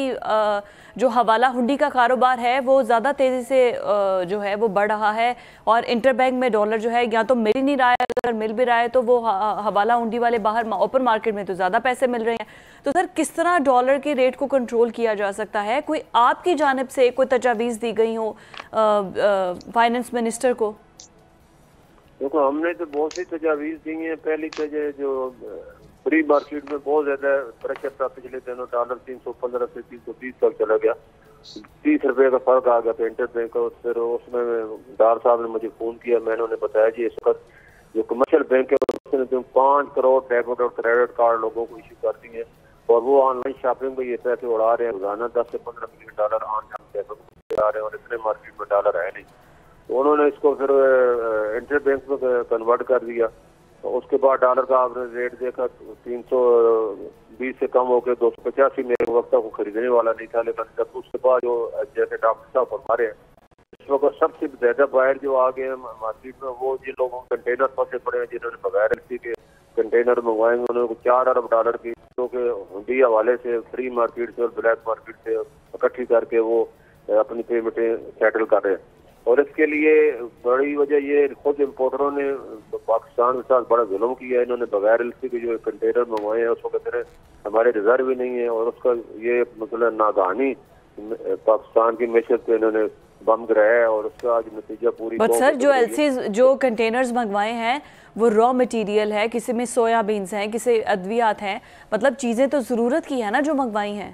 جو حوالہ ہنڈی کا کاروبار ہے وہ زیادہ تیزی سے جو ہے وہ بڑھ رہا ہے، اور انٹر بینک میں ڈالر جو ہے یا تو مل ہی نہیں رہا ہے، اگر مل بھی رہا ہے تو وہ حوالہ ہنڈی والے باہر اوپن مارکیٹ میں تو زیادہ پیسے مل رہے ہیں۔ تو سر کس طرح ڈالر کے ریٹ کو کنٹرول کیا جا سکتا ہے؟ کوئی آپ کی جانب سے کوئی تجاویز دی گئی ہو فائنانس منسٹر کو؟ دیکھو ہم نے تو بہت سی تجاویز دی ہیں۔ پہلی تو جو فری مارکیٹ میں بہت زیادہ پریشر تھا پچھلے دنوں، ڈالر تین سو پندرہ سے تین سو بیس تک چلا گیا، تیس روپے کا فرق آ گیا تھا انٹر بینک کا۔ پھر اس میں ڈار صاحب نے مجھے فون کیا، میں نے انہیں بتایا جی اس وقت جو کمرشل بینک ہے اس نے پانچ کروڑ ڈیبٹ اور کریڈٹ کارڈ لوگوں کو ایشو کر دی ہیں، اور وہ آن لائن شاپنگ میں یہ پیسے اڑا رہے ہیں، روزانہ دس سے پندرہ ملین ڈالر آن لائن آ رہے ہیں، اور اتنے مارکیٹ میں ڈالر ہے نہیں۔ تو انہوں نے اس کو پھر انٹر بینک میں کنورٹ کر دیا، تو اس کے بعد ڈالر کا آپ نے ریٹ دیکھا تین سو بیس سے کم ہو کے دو سو پچاسی میں ایک وقت کو خریدنے والا نہیں تھا، لیکن جب اس کے بعد جو جیسے ڈاکٹر صاحب فرما رہے ہیں اس وقت سب سے زیادہ بائر جو آگے ہیں مارکیٹ میں وہ جن لوگوں کنٹینر پھنسے پڑے ہیں، جنہوں نے بغیر ایل سی کے کنٹینر منگوائے ہیں، انہوں نے چار ارب ڈالر کی جو کہ ہنڈی حوالے سے فری مارکیٹ سے اور بلیک مارکیٹ سے اکٹھی کر کے وہ اپنی پیمنٹیں سیٹل کر رہے ہیں۔ اور اس کے لیے بڑی وجہ یہ خود امپورٹروں نے پاکستان کے ساتھ بڑا ظلم کیا ہے، انہوں نے بغیر ایل سی کے جو کنٹینر منگوائے ہیں اس کو کہتے ہیں ہمارے ریزرو بھی نہیں ہے، اور اس کا یہ مطلب ناگہانی پاکستان کی معیشت پہ انہوں نے بم گرایا ہے، اور اس کا آج نتیجہ پوری بٹ سر جو ایل سیز جو کنٹینرز منگوائے ہیں وہ را مٹیریل ہے، کسی میں سویا بینز ہیں، کسی ادویات ہیں، مطلب چیزیں تو ضرورت کی ہے نا جو منگوائی ہیں۔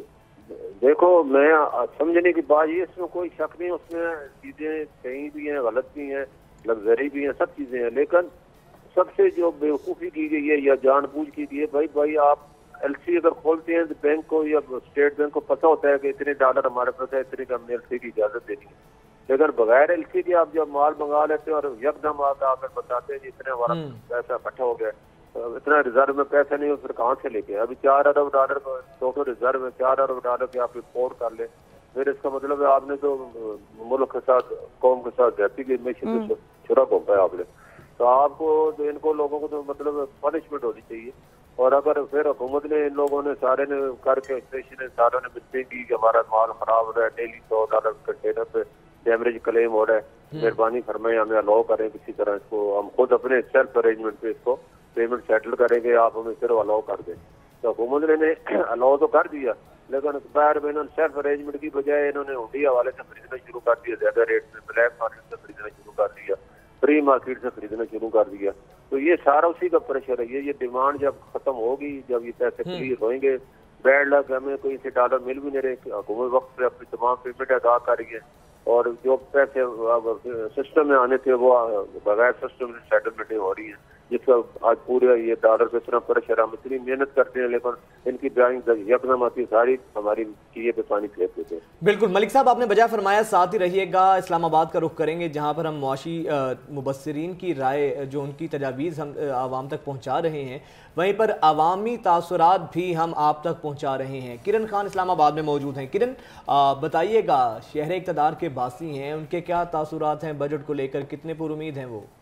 دیکھو میں سمجھنے کی بات یہ، اس میں کوئی شک نہیں، اس میں چیزیں صحیح بھی ہیں، غلط بھی ہیں، لگژری بھی ہیں، سب چیزیں ہیں، لیکن سب سے جو بیوقوفی کی گئی ہے یا جان بوجھ کی گئی ہے، بھائی بھائی آپ ایل سی اگر کھولتے ہیں تو بینک کو یا اسٹیٹ بینک کو پتہ ہوتا ہے کہ اتنے ڈالر ہمارے پاس ہے، اتنے کا ہم نے ایل سی کی اجازت دینی ہے، لیکن بغیر ایل سی کے آپ جب مال منگا لیتے ہیں اور یکدم آپ آ کر بتاتے ہیں جی اتنے ہمارا پیسہ اکٹھا ہو گیا، اتنا ریزرو میں پیسہ نہیں ہو، پھر کہاں سے لے کے؟ ابھی چار ارب ڈالر ٹوٹل ریزرو میں چار ارب ڈالر کے آپ رپورٹ کر لیں، پھر اس کا مطلب ہے آپ نے تو ملک کے ساتھ قوم کے ساتھ جاتی کہ معیشت چھڑا گھومتا ہے آپ نے، تو آپ کو ان کو لوگوں کو تو مطلب پنشمنٹ ہونی چاہیے۔ اور اگر پھر حکومت نے ان لوگوں نے سارے نے کر کے اسٹیشن ساروں نے ملتے کی کہ ہمارا مال خراب ہو رہا ہے، ڈیلی سو ڈالر کنٹینر پہ ڈیمیج کلیم ہو رہا ہے، مہربانی فرمائیں ہمیں الاؤ کریں کسی طرح اس کو، ہم خود اپنے سیلف ارینجمنٹ پہ اس کو پیمنٹ سیٹل کریں گے، آپ ہمیں صرف الاؤ کر دیں۔ تو حکومت نے الاؤ تو کر دیا، لیکن باہر میں انہوں نے سیلف ارینجمنٹ کی بجائے انہوں نے ہنڈی حوالے سے خریدنا شروع کر دیا، زیادہ ریٹ میں بلیک مارکیٹ سے خریدنا شروع کر دیا، فری مارکیٹ سے خریدنا شروع کر دیا۔ تو یہ سارا اسی کا پریشر ہے، یہ ڈیمانڈ جب ختم ہوگی، جب یہ پیسے کلیئر ہوئیں گے، بیڈ لک ہمیں کوئی سے ڈالر مل بھی نہیں رہے، حکومت وقت پہ اپنی تمام پیمنٹ ادا کر رہی ہے، اور جو پیسے سسٹم میں آنے تھے وہ بغیر سسٹم سے سیٹلمنٹیں ہو رہی ہیں، جس کا آج پورے یہ ڈالر پہ اتنا پریشر، ہم اتنی محنت کرتے ہیں لیکن ان کی ڈرائنگ یکدم آتی ساری ہماری چیزیں پہ پانی پھینک دیتے ہیں۔ بالکل ملک صاحب، آپ نے بجا فرمایا، ساتھ ہی رہیے گا۔ اسلام آباد کا رخ کریں گے جہاں پر ہم معاشی مبصرین کی رائے، جو ان کی تجاویز ہم عوام تک پہنچا رہے ہیں، وہیں پر عوامی تاثرات بھی ہم آپ تک پہنچا رہے ہیں۔ کرن خان اسلام آباد میں موجود ہیں۔ کرن، بتائیے گا، شہر اقتدار کے باسی ہیں، ان کے کیا تاثرات ہیں بجٹ کو لے کر، کتنے پر امید ہیں وہ؟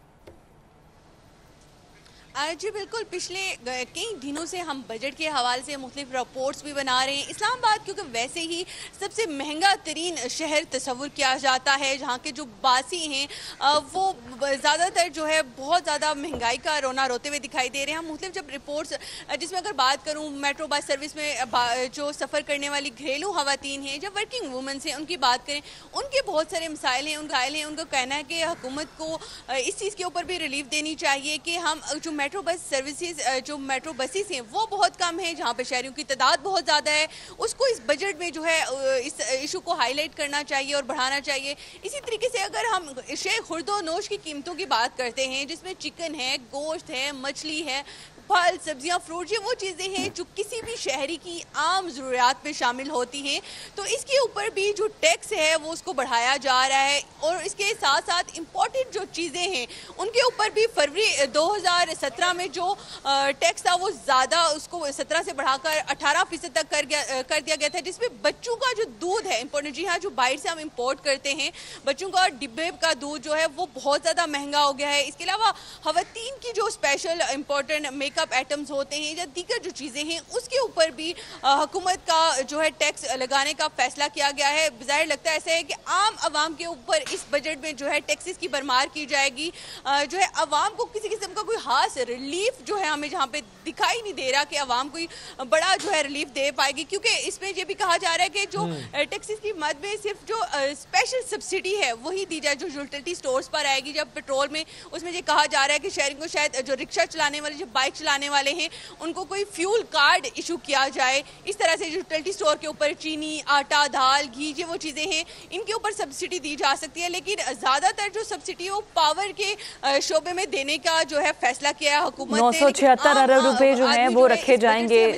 جی بالکل، پچھلے کئی دنوں سے ہم بجٹ کے حوالے سے مختلف رپورٹس بھی بنا رہے ہیں۔ اسلام آباد کیونکہ ویسے ہی سب سے مہنگا ترین شہر تصور کیا جاتا ہے، جہاں کے جو باسی ہیں وہ زیادہ تر جو ہے بہت زیادہ مہنگائی کا رونا روتے ہوئے دکھائی دے رہے ہیں۔ ہم مختلف جب رپورٹس، جس میں اگر بات کروں میٹرو بس سروس میں جو سفر کرنے والی گھریلو خواتین ہیں، جب ورکنگ وومنس ہیں، ان کی بات کریں، ان کے بہت سارے مسائل ہیں، ان قائل ہیں، ان کا کہنا ہے کہ حکومت کو اس چیز کے اوپر بھی ریلیف دینی چاہیے کہ ہم جو میٹرو بس سروسز، جو میٹرو بسیز ہیں وہ بہت کم ہیں، جہاں پہ شہریوں کی تعداد بہت زیادہ ہے، اس کو اس بجٹ میں جو ہے اس ایشو کو ہائی لائٹ کرنا چاہیے اور بڑھانا چاہیے۔ اسی طریقے سے اگر ہم شے خورد و نوش کی قیمتوں کی بات کرتے ہیں، جس میں چکن ہے، گوشت ہے، مچھلی ہے، پھل، سبزیاں، فروٹ، یہ وہ چیزیں ہیں جو کسی بھی شہری کی عام ضروریات میں شامل ہوتی ہیں، تو اس کے اوپر بھی جو ٹیکس ہے وہ اس کو بڑھایا جا رہا ہے، اور اس کے ساتھ ساتھ امپورٹنٹ جو چیزیں ہیں ان کے اوپر بھی فروری دو ہزار سترہ میں جو ٹیکس تھا وہ زیادہ، اس کو سترہ سے بڑھا کر اٹھارہ فیصد تک کر گیا کر دیا گیا تھا، جس میں بچوں کا جو دودھ ہے امپورٹنٹ، جی ہاں، جو باہر سے ہم امپورٹ کرتے ہیں، بچوں کا ڈبے کا دودھ جو ہے وہ بہت زیادہ مہنگا ہو گیا ہے۔ اس کے علاوہ خواتین کی جو special important make up items ہوتے ہیں یا دیگر جو چیزیں ہیں، اس کے اوپر بھی حکومت کا جو ہے ٹیکس لگانے کا فیصلہ کیا گیا ہے۔ بظاہر لگتا ہے ایسا ہے کہ عام عوام کے اوپر اس بجٹ میں جو ہے ٹیکسز کی برمار کی جائے گی، جو ہے عوام کو کسی قسم کا کوئی خاص ریلیف جو ہے ہمیں جہاں پہ دکھائی نہیں دے رہا کہ عوام کوئی بڑا جو ہے ریلیف دے پائے گی، کیونکہ اس میں یہ بھی کہا جا رہا ہے کہ جو ٹیکسز کی مد میں صرف جو اسپیشل سبسڈی ہے وہی دی جائے جو یوٹیلٹی سٹورز پر آئے گی، جب پیٹرول میں اس میں یہ کہا جا رہا ہے کہ شہریوں کو شاید جو رکشہ چلانے والے، جو بائک چلانے والے ہیں، ان کو کوئی فیول کارڈ ایشو کیا جائے۔ اس طرح سے یوٹیلٹی سٹور کے اوپر چینی، آٹا، دال، گھی، یہ وہ چیزیں ہیں، ان کے اوپر سبسڈی دی جا سکتی ہے، لیکن زیادہ تر جو سبسڈی ہے وہ پاور کے شعبے میں دینے کا جو ہے فیصلہ کیا ہے حکومت نے۔ نو سو چھہتر ارب روپے جو ہیں وہ رکھے جائیں گے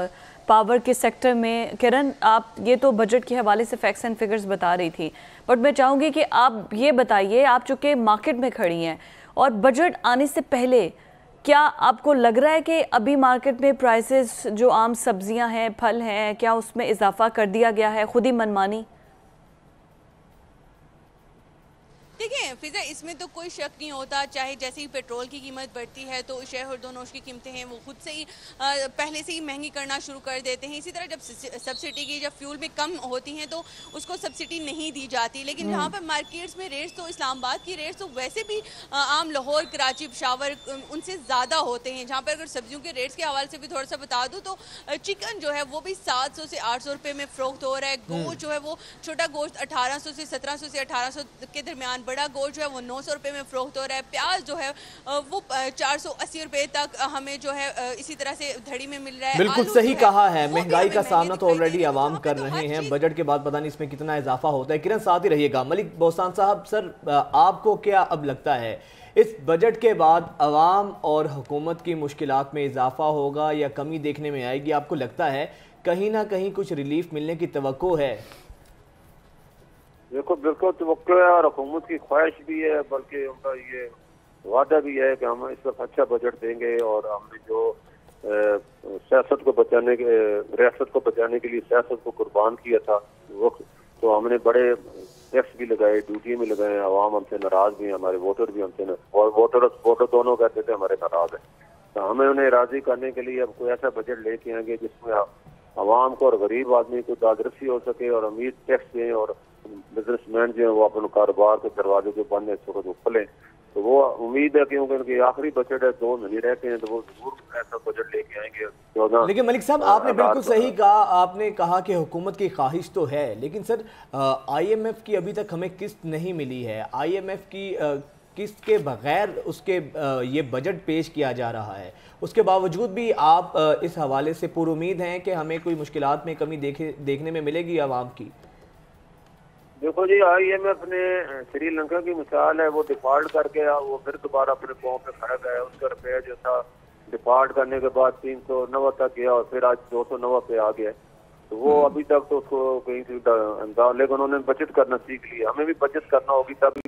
پاور کے سیکٹر میں۔ کرن، آپ یہ تو بجٹ کے حوالے سے فیکٹس اینڈ فگرز بتا رہی تھی، بٹ میں چاہوں گی کہ آپ یہ بتائیے، آپ چونکہ مارکیٹ میں کھڑی ہیں اور بجٹ آنے سے پہلے کیا آپ کو لگ رہا ہے کہ ابھی مارکیٹ میں پرائسز جو عام سبزیاں ہیں، پھل ہیں، کیا اس میں اضافہ کر دیا گیا ہے خود ہی منمانی؟ دیکھیں فضا، اس میں تو کوئی شک نہیں ہوتا، چاہے جیسے ہی پیٹرول کی قیمت بڑھتی ہے تو شے خورد و نوش کی قیمتیں ہیں وہ خود سے ہی پہلے سے ہی مہنگی کرنا شروع کر دیتے ہیں۔ اسی طرح جب سبسڈی کی جب فیول میں کم ہوتی ہیں تو اس کو سبسڈی نہیں دی جاتی، لیکن یہاں پر مارکیٹس میں ریٹس تو اسلام آباد کی ریٹس تو ویسے بھی عام لاہور، کراچی، پشاور ان سے زیادہ ہوتے ہیں، جہاں پر اگر سبزیوں کے ریٹس کے حوالے سے بھی تھوڑا سا بتا دوں تو چکن جو ہے وہ بھی سات سو سے آٹھ سو روپے میں فروخت ہو رہا ہے، گوشت جو ہے وہ چھوٹا گوشت اٹھارہ سو سے سترہ سو سے اٹھارہ سو کے درمیان، بڑا گوشت جو ہے وہ نو سو روپے میں فروخت ہو رہا ہے، پیاز جو ہے وہ چار سو اسی روپے تک ہمیں جو ہے اسی طرح سے دھڑی میں مل رہا ہے۔ بالکل صحیح کہا ہے، مہنگائی کا سامنا تو آلریڈی عوام کر رہے ہیں، بجٹ کے بعد پتہ نہیں اس میں کتنا اضافہ ہوتا ہے۔ کرن، ساتھ ہی رہیے گا۔ ملک بوستان صاحب، سر آپ کو کیا اب لگتا ہے اس بجٹ کے بعد عوام اور حکومت کی مشکلات میں اضافہ ہوگا یا کمی دیکھنے میں آئے گی؟ آپ کو لگتا ہے کہیں نہ کہیں کچھ ریلیف ملنے کی توقع ہے؟ دیکھو بالکل توقع ہے اور حکومت کی خواہش بھی ہے، بلکہ ان کا یہ وعدہ بھی ہے کہ ہم اس وقت اچھا بجٹ دیں گے، اور ہم نے جو سیاست کو بچانے کے ریاست کو بچانے کے لیے سیاست کو قربان کیا تھا وقت، تو ہم نے بڑے ٹیکس بھی لگائے، ڈیوٹی میں لگائے، عوام ہم سے ناراض بھی ہیں، ہمارے ووٹر بھی ہم سے، ووٹر ووٹر دونوں کہتے تھے ہمارے ناراض ہیں، تو ہمیں انہیں راضی کرنے کے لیے اب کوئی ایسا بجٹ لے کے آئیں گے جس میں عوام کو اور غریب آدمی کو دادرسی ہو سکے، اور امیر ٹیکس دیں، اور بزنس مین جو ہیں وہ اپنے کاروبار کے دروازے جو بند ہیں اس کو کھلیں۔ تو وہ امید ہے کہ ان کے آخری بجٹ ہے، دو مہینے رہتے ہیں، تو وہ ضرور ایسا بجٹ لے کے آئیں گے۔ لیکن ملک صاحب، آپ نے بالکل صحیح کہا، آپ نے کہا کہ حکومت کی خواہش تو ہے، لیکن سر آئی ایم ایف کی ابھی تک ہمیں قسط نہیں ملی ہے، آئی ایم ایف کی قسط کے بغیر اس کے یہ بجٹ پیش کیا جا رہا ہے، اس کے باوجود بھی آپ اس حوالے سے پر امید ہیں کہ ہمیں کوئی مشکلات میں کمی دیکھنے میں ملے گی عوام کی؟ دیکھو جی آئی ایم ایف نے سری لنکا کی مثال ہے، وہ ڈیفالٹ کر کے وہ پھر دوبارہ اپنے پاؤں پہ کھڑا گیا. اس کا روپیہ جو تھا ڈیفالٹ کرنے کے بعد تین سو نوے تک گیا اور پھر آج دو سو نوے پہ آ گیا. تو وہ ابھی تک تو اس کو کہیں سے انداز، لیکن انہوں نے بچت کرنا سیکھ لیا. ہمیں بھی بچت کرنا ہوگی تبھی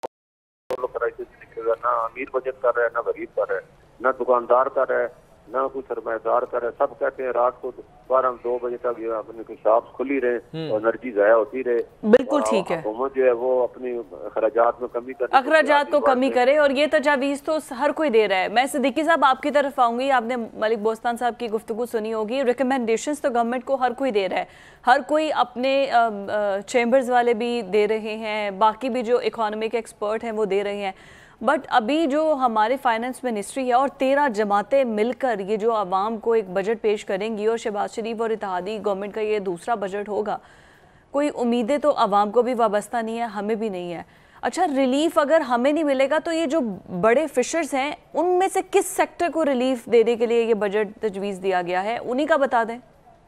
کرائسس نکلے گا. نہ امیر بچت کر رہا ہے، نہ غریب کر رہا ہے، نہ دکاندار کر رہا ہے، نہ کوئی سرمایہ دار کر رہا ہے. سب کہتے ہیں رات کو بارہ دو بجے تک اپنے شاپس کھلی رہے اور انرجی ضائع ہوتی رہے. بالکل ٹھیک ہے. حکومت جو ہے وہ اپنی اخراجات میں کمی کرے، اخراجات کو کمی کرے، اور یہ تجاویز تو ہر کوئی دے رہا ہے. میں صدیقی صاحب آپ کی طرف آؤں گی. آپ نے ملک بوستان صاحب کی گفتگو سنی ہوگی. ریکمنڈیشنز تو گورنمنٹ کو ہر کوئی دے رہا ہے، ہر کوئی اپنے چیمبرز والے بھی دے رہے ہیں، باقی بھی جو اکانومک ایکسپرٹ ہیں وہ دے رہے ہیں. بٹ ابھی جو ہمارے فائنانس منسٹری ہے اور تیرہ جماعتیں مل کر یہ جو عوام کو ایک بجٹ پیش کریں گی، اور شہباز شریف اور اتحادی گورنمنٹ کا یہ دوسرا بجٹ ہوگا، کوئی امیدیں تو عوام کو بھی وابستہ نہیں ہے، ہمیں بھی نہیں ہے. اچھا ریلیف اگر ہمیں نہیں ملے گا تو یہ جو بڑے فشرز ہیں ان میں سے کس سیکٹر کو ریلیف دینے کے لیے یہ بجٹ تجویز دیا گیا ہے، انہی کا بتا دیں.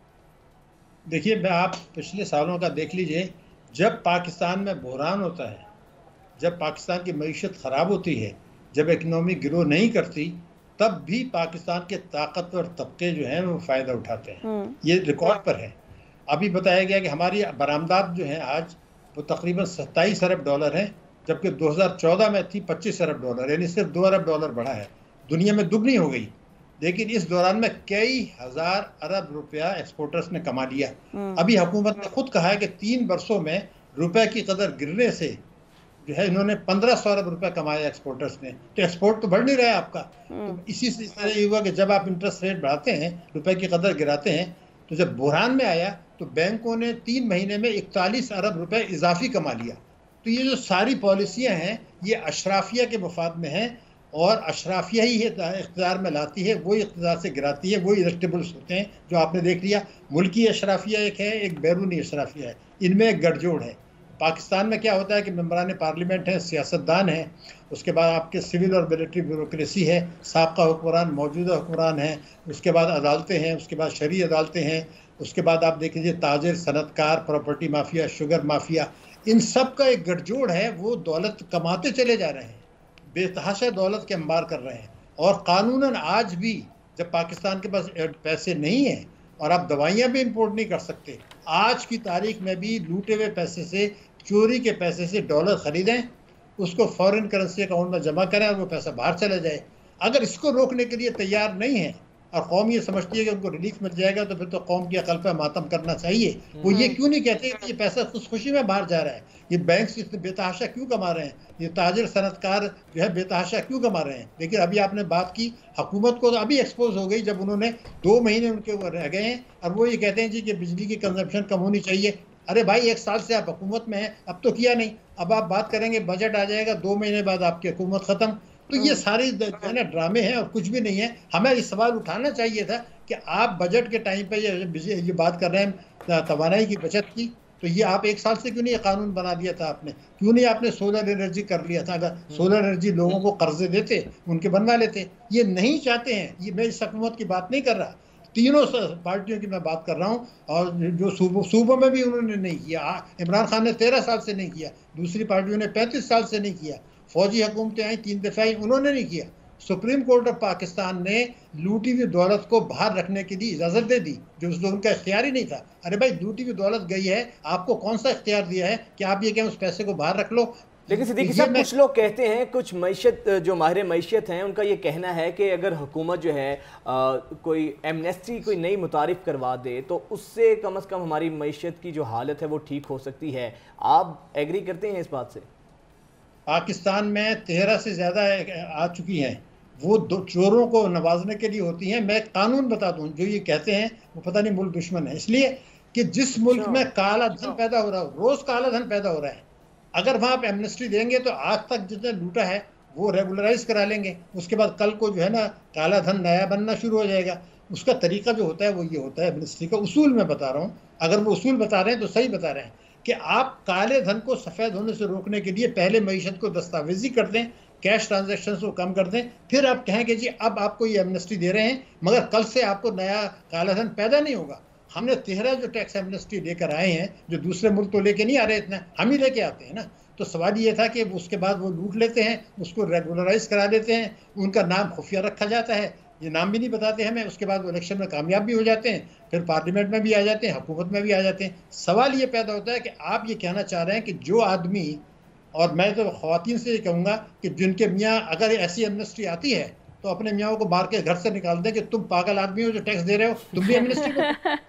دیکھیے میں آپ پچھلے سالوں کا دیکھ لیجئے، جب پاکستان میں بحران ہوتا ہے، جب پاکستان کی معیشت خراب ہوتی ہے، جب اکنامی گرو نہیں کرتی، تب بھی پاکستان کے طاقتور طبقے جو ہیں وہ فائدہ اٹھاتے ہیں. یہ ریکارڈ پر ہے. ابھی بتایا گیا کہ ہماری برآمدات جو ہیں آج وہ تقریباً ستائیس ارب ڈالر ہیں، جبکہ دو ہزار چودہ میں تھی پچیس ارب ڈالر، یعنی صرف دو ارب ڈالر بڑھا ہے. دنیا میں دگنی ہو گئی. لیکن اس دوران میں کئی ہزار ارب روپیہ ایکسپورٹرز نے کما لیا. ابھی حکومت نے خود کہا ہے کہ تین برسوں میں روپے کی قدر گرنے سے جو ہے انہوں نے پندرہ سو ارب روپے کمایا ایکسپورٹرز نے. تو ایکسپورٹ تو بڑھ نہیں رہا ہے آپ کا. تو اسی سے اس طرح یہ ہوا کہ جب آپ انٹرسٹ ریٹ بڑھاتے ہیں، روپے کی قدر گراتے ہیں، تو جب بحران میں آیا تو بینکوں نے تین مہینے میں اکتالیس ارب روپے اضافی کما لیا. تو یہ جو ساری پالیسیاں ہیں یہ اشرافیہ کے مفاد میں ہیں، اور اشرافیہ ہی اقتدار میں لاتی ہے، وہی اقتدار سے گراتی ہے، وہی الیکٹیبلس ہوتے ہیں جو آپ نے دیکھ لیا. ملکی اشرافیہ ایک ہے، ایک بیرونی اشرافیہ ہے، ان میں ایک گٹھ جوڑ ہے. پاکستان میں کیا ہوتا ہے کہ ممبران پارلیمنٹ ہیں، سیاستدان ہیں، اس کے بعد آپ کے سول اور ملٹری بیوروکریسی ہے، سابقہ حکمران موجودہ حکمران ہیں، اس کے بعد عدالتیں ہیں، اس کے بعد شرعی عدالتیں ہیں، اس کے بعد آپ دیکھ لیجیے تاجر، صنعت کار، پراپرٹی مافیا، شوگر مافیا. ان سب کا ایک گٹھ جوڑ ہے. وہ دولت کماتے چلے جا رہے ہیں، بے تحاشا دولت کے انبار کر رہے ہیں. اور قانوناً آج بھی جب پاکستان کے پاس پیسے نہیں ہیں اور آپ دوائیاں بھی امپورٹ نہیں کر سکتے، آج کی تاریخ میں بھی لوٹے ہوئے پیسے سے، چوری کے پیسے سے ڈالر خریدیں، اس کو فورن کرنسی اکاؤنٹ میں جمع کریں اور وہ پیسہ باہر چلا جائے. اگر اس کو روکنے کے لیے تیار نہیں ہیں اور قوم یہ سمجھتی ہے کہ ان کو ریلیف مل جائے گا، تو پھر تو قوم کی عقل پہ ماتم کرنا چاہیے. وہ یہ کیوں نہیں کہتے کہ یہ پیسہ خوش خوشی میں باہر جا رہا ہے، یہ بینک سے بے تحاشا کیوں کما رہے ہیں، یہ تاجر صنعت کار جو ہے بے تحاشا کیوں کما رہے ہیں. لیکن ابھی آپ نے بات کی حکومت کو، تو ابھی ایکسپوز ہو گئی جب انہوں نے دو مہینے ان کے اوپر رہ گئے ہیں اور وہ یہ کہتے ہیں جی کہ بجلی کی کنزمپشن کم ہونی چاہیے. ارے بھائی ایک سال سے آپ حکومت میں ہیں، اب تو کیا نہیں. اب آپ بات کریں گے بجٹ آ جائے گا، دو مہینے بعد آپ کی حکومت ختم. تو یہ ساری جو ہے نا ڈرامے ہیں اور کچھ بھی نہیں ہے. ہمیں یہ سوال اٹھانا چاہیے تھا کہ آپ بجٹ کے ٹائم پہ یہ بات کر رہے ہیں توانائی کی بچت کی، تو یہ آپ ایک سال سے کیوں نہیں یہ قانون بنا دیا تھا آپ نے؟ کیوں نہیں آپ نے سولر انرجی کر لیا تھا؟ اگر سولر انرجی لوگوں کو قرضے دیتے، ان کے بنوا لیتے. یہ نہیں چاہتے ہیں. یہ میں اس حکومت کی بات نہیں کر رہا، تینوں پارٹیوں کی میں بات کر رہا ہوں. اور جو صوبوں صوبوں میں بھی انہوں نے نہیں کیا. عمران خان نے تیرہ سال سے نہیں کیا، دوسری پارٹیوں نے پینتیس سال سے نہیں کیا. فوجی حکومتیں آئیں تین دفاعی، انہوں نے نہیں کیا. سپریم کورٹ آف پاکستان نے لوٹی ہوئی دولت کو باہر رکھنے کے لیے اجازت دے دی، جو اس ان کا اختیار ہی نہیں تھا. ارے بھائی لوٹی ہوئی دولت گئی ہے، آپ کو کون سا اختیار دیا ہے کہ آپ یہ کہیں اس پیسے کو باہر رکھ لو؟ لیکن صدیقی صاحب کچھ لوگ کہتے ہیں، کچھ معیشت جو ماہر معیشت ہیں ان کا یہ کہنا ہے کہ اگر حکومت جو ہے کوئی ایمنیسٹی کوئی نئی متعارف کروا دے تو اس سے کم از کم ہماری معیشت کی جو حالت ہے وہ ٹھیک ہو سکتی ہے. آپ ایگری کرتے ہیں اس بات سے؟ پاکستان میں تیرہ سے زیادہ آ چکی ہیں، وہ دو چوروں کو نوازنے کے لیے ہوتی ہیں. میں قانون بتا دوں، جو یہ کہتے ہیں وہ پتہ نہیں ملک دشمن ہے. اس لیے کہ جس ملک میں کالا دھن پیدا ہو رہا ہے، روز کالا دھن پیدا ہو رہا ہے، اگر وہاں آپ ایمنسٹی دیں گے تو آج تک جتنا لوٹا ہے وہ ریگولرائز کرا لیں گے. اس کے بعد کل کو جو ہے نا کالا دھن نیا بننا شروع ہو جائے گا. اس کا طریقہ جو ہوتا ہے وہ یہ ہوتا ہے ایمنسٹی کا. اصول میں بتا رہا ہوں، اگر وہ اصول بتا رہے ہیں تو صحیح بتا رہے ہیں کہ آپ کالے دھن کو سفید ہونے سے روکنے کے لیے پہلے معیشت کو دستاویزی کر دیں، کیش ٹرانزیکشنز کو کم کر دیں، پھر آپ کہیں کہ جی اب آپ کو یہ ایمنسٹی دے رہے ہیں مگر کل سے آپ کو نیا کالا دھن پیدا نہیں ہوگا. ہم نے تیرہ جو ٹیکس ایمنسٹی لے کر آئے ہیں، جو دوسرے ملک تو لے کے نہیں آ رہے اتنا، ہم ہی لے کے آتے ہیں نا. تو سوال یہ تھا کہ اس کے بعد وہ لوٹ لیتے ہیں، اس کو ریگولرائز کرا دیتے ہیں، ان کا نام خفیہ رکھا جاتا ہے، یہ نام بھی نہیں بتاتے ہمیں، اس کے بعد وہ الیکشن میں کامیاب بھی ہو جاتے ہیں، پھر پارلیمنٹ میں بھی آ جاتے ہیں، حکومت میں بھی آ جاتے ہیں. سوال یہ پیدا ہوتا ہے کہ آپ یہ کہنا چاہ رہے ہیں کہ جو آدمی، اور میں تو خواتین سے یہ کہوں گا کہ جن کے میاں اگر ایسی ایمنسٹی آتی ہے تو اپنے میاں کو باہر کے گھر سے نکال دیں کہ تم پاگل آدمی ہو جو ٹیکس دے رہے ہو، تم بھی ایمنسٹی کو.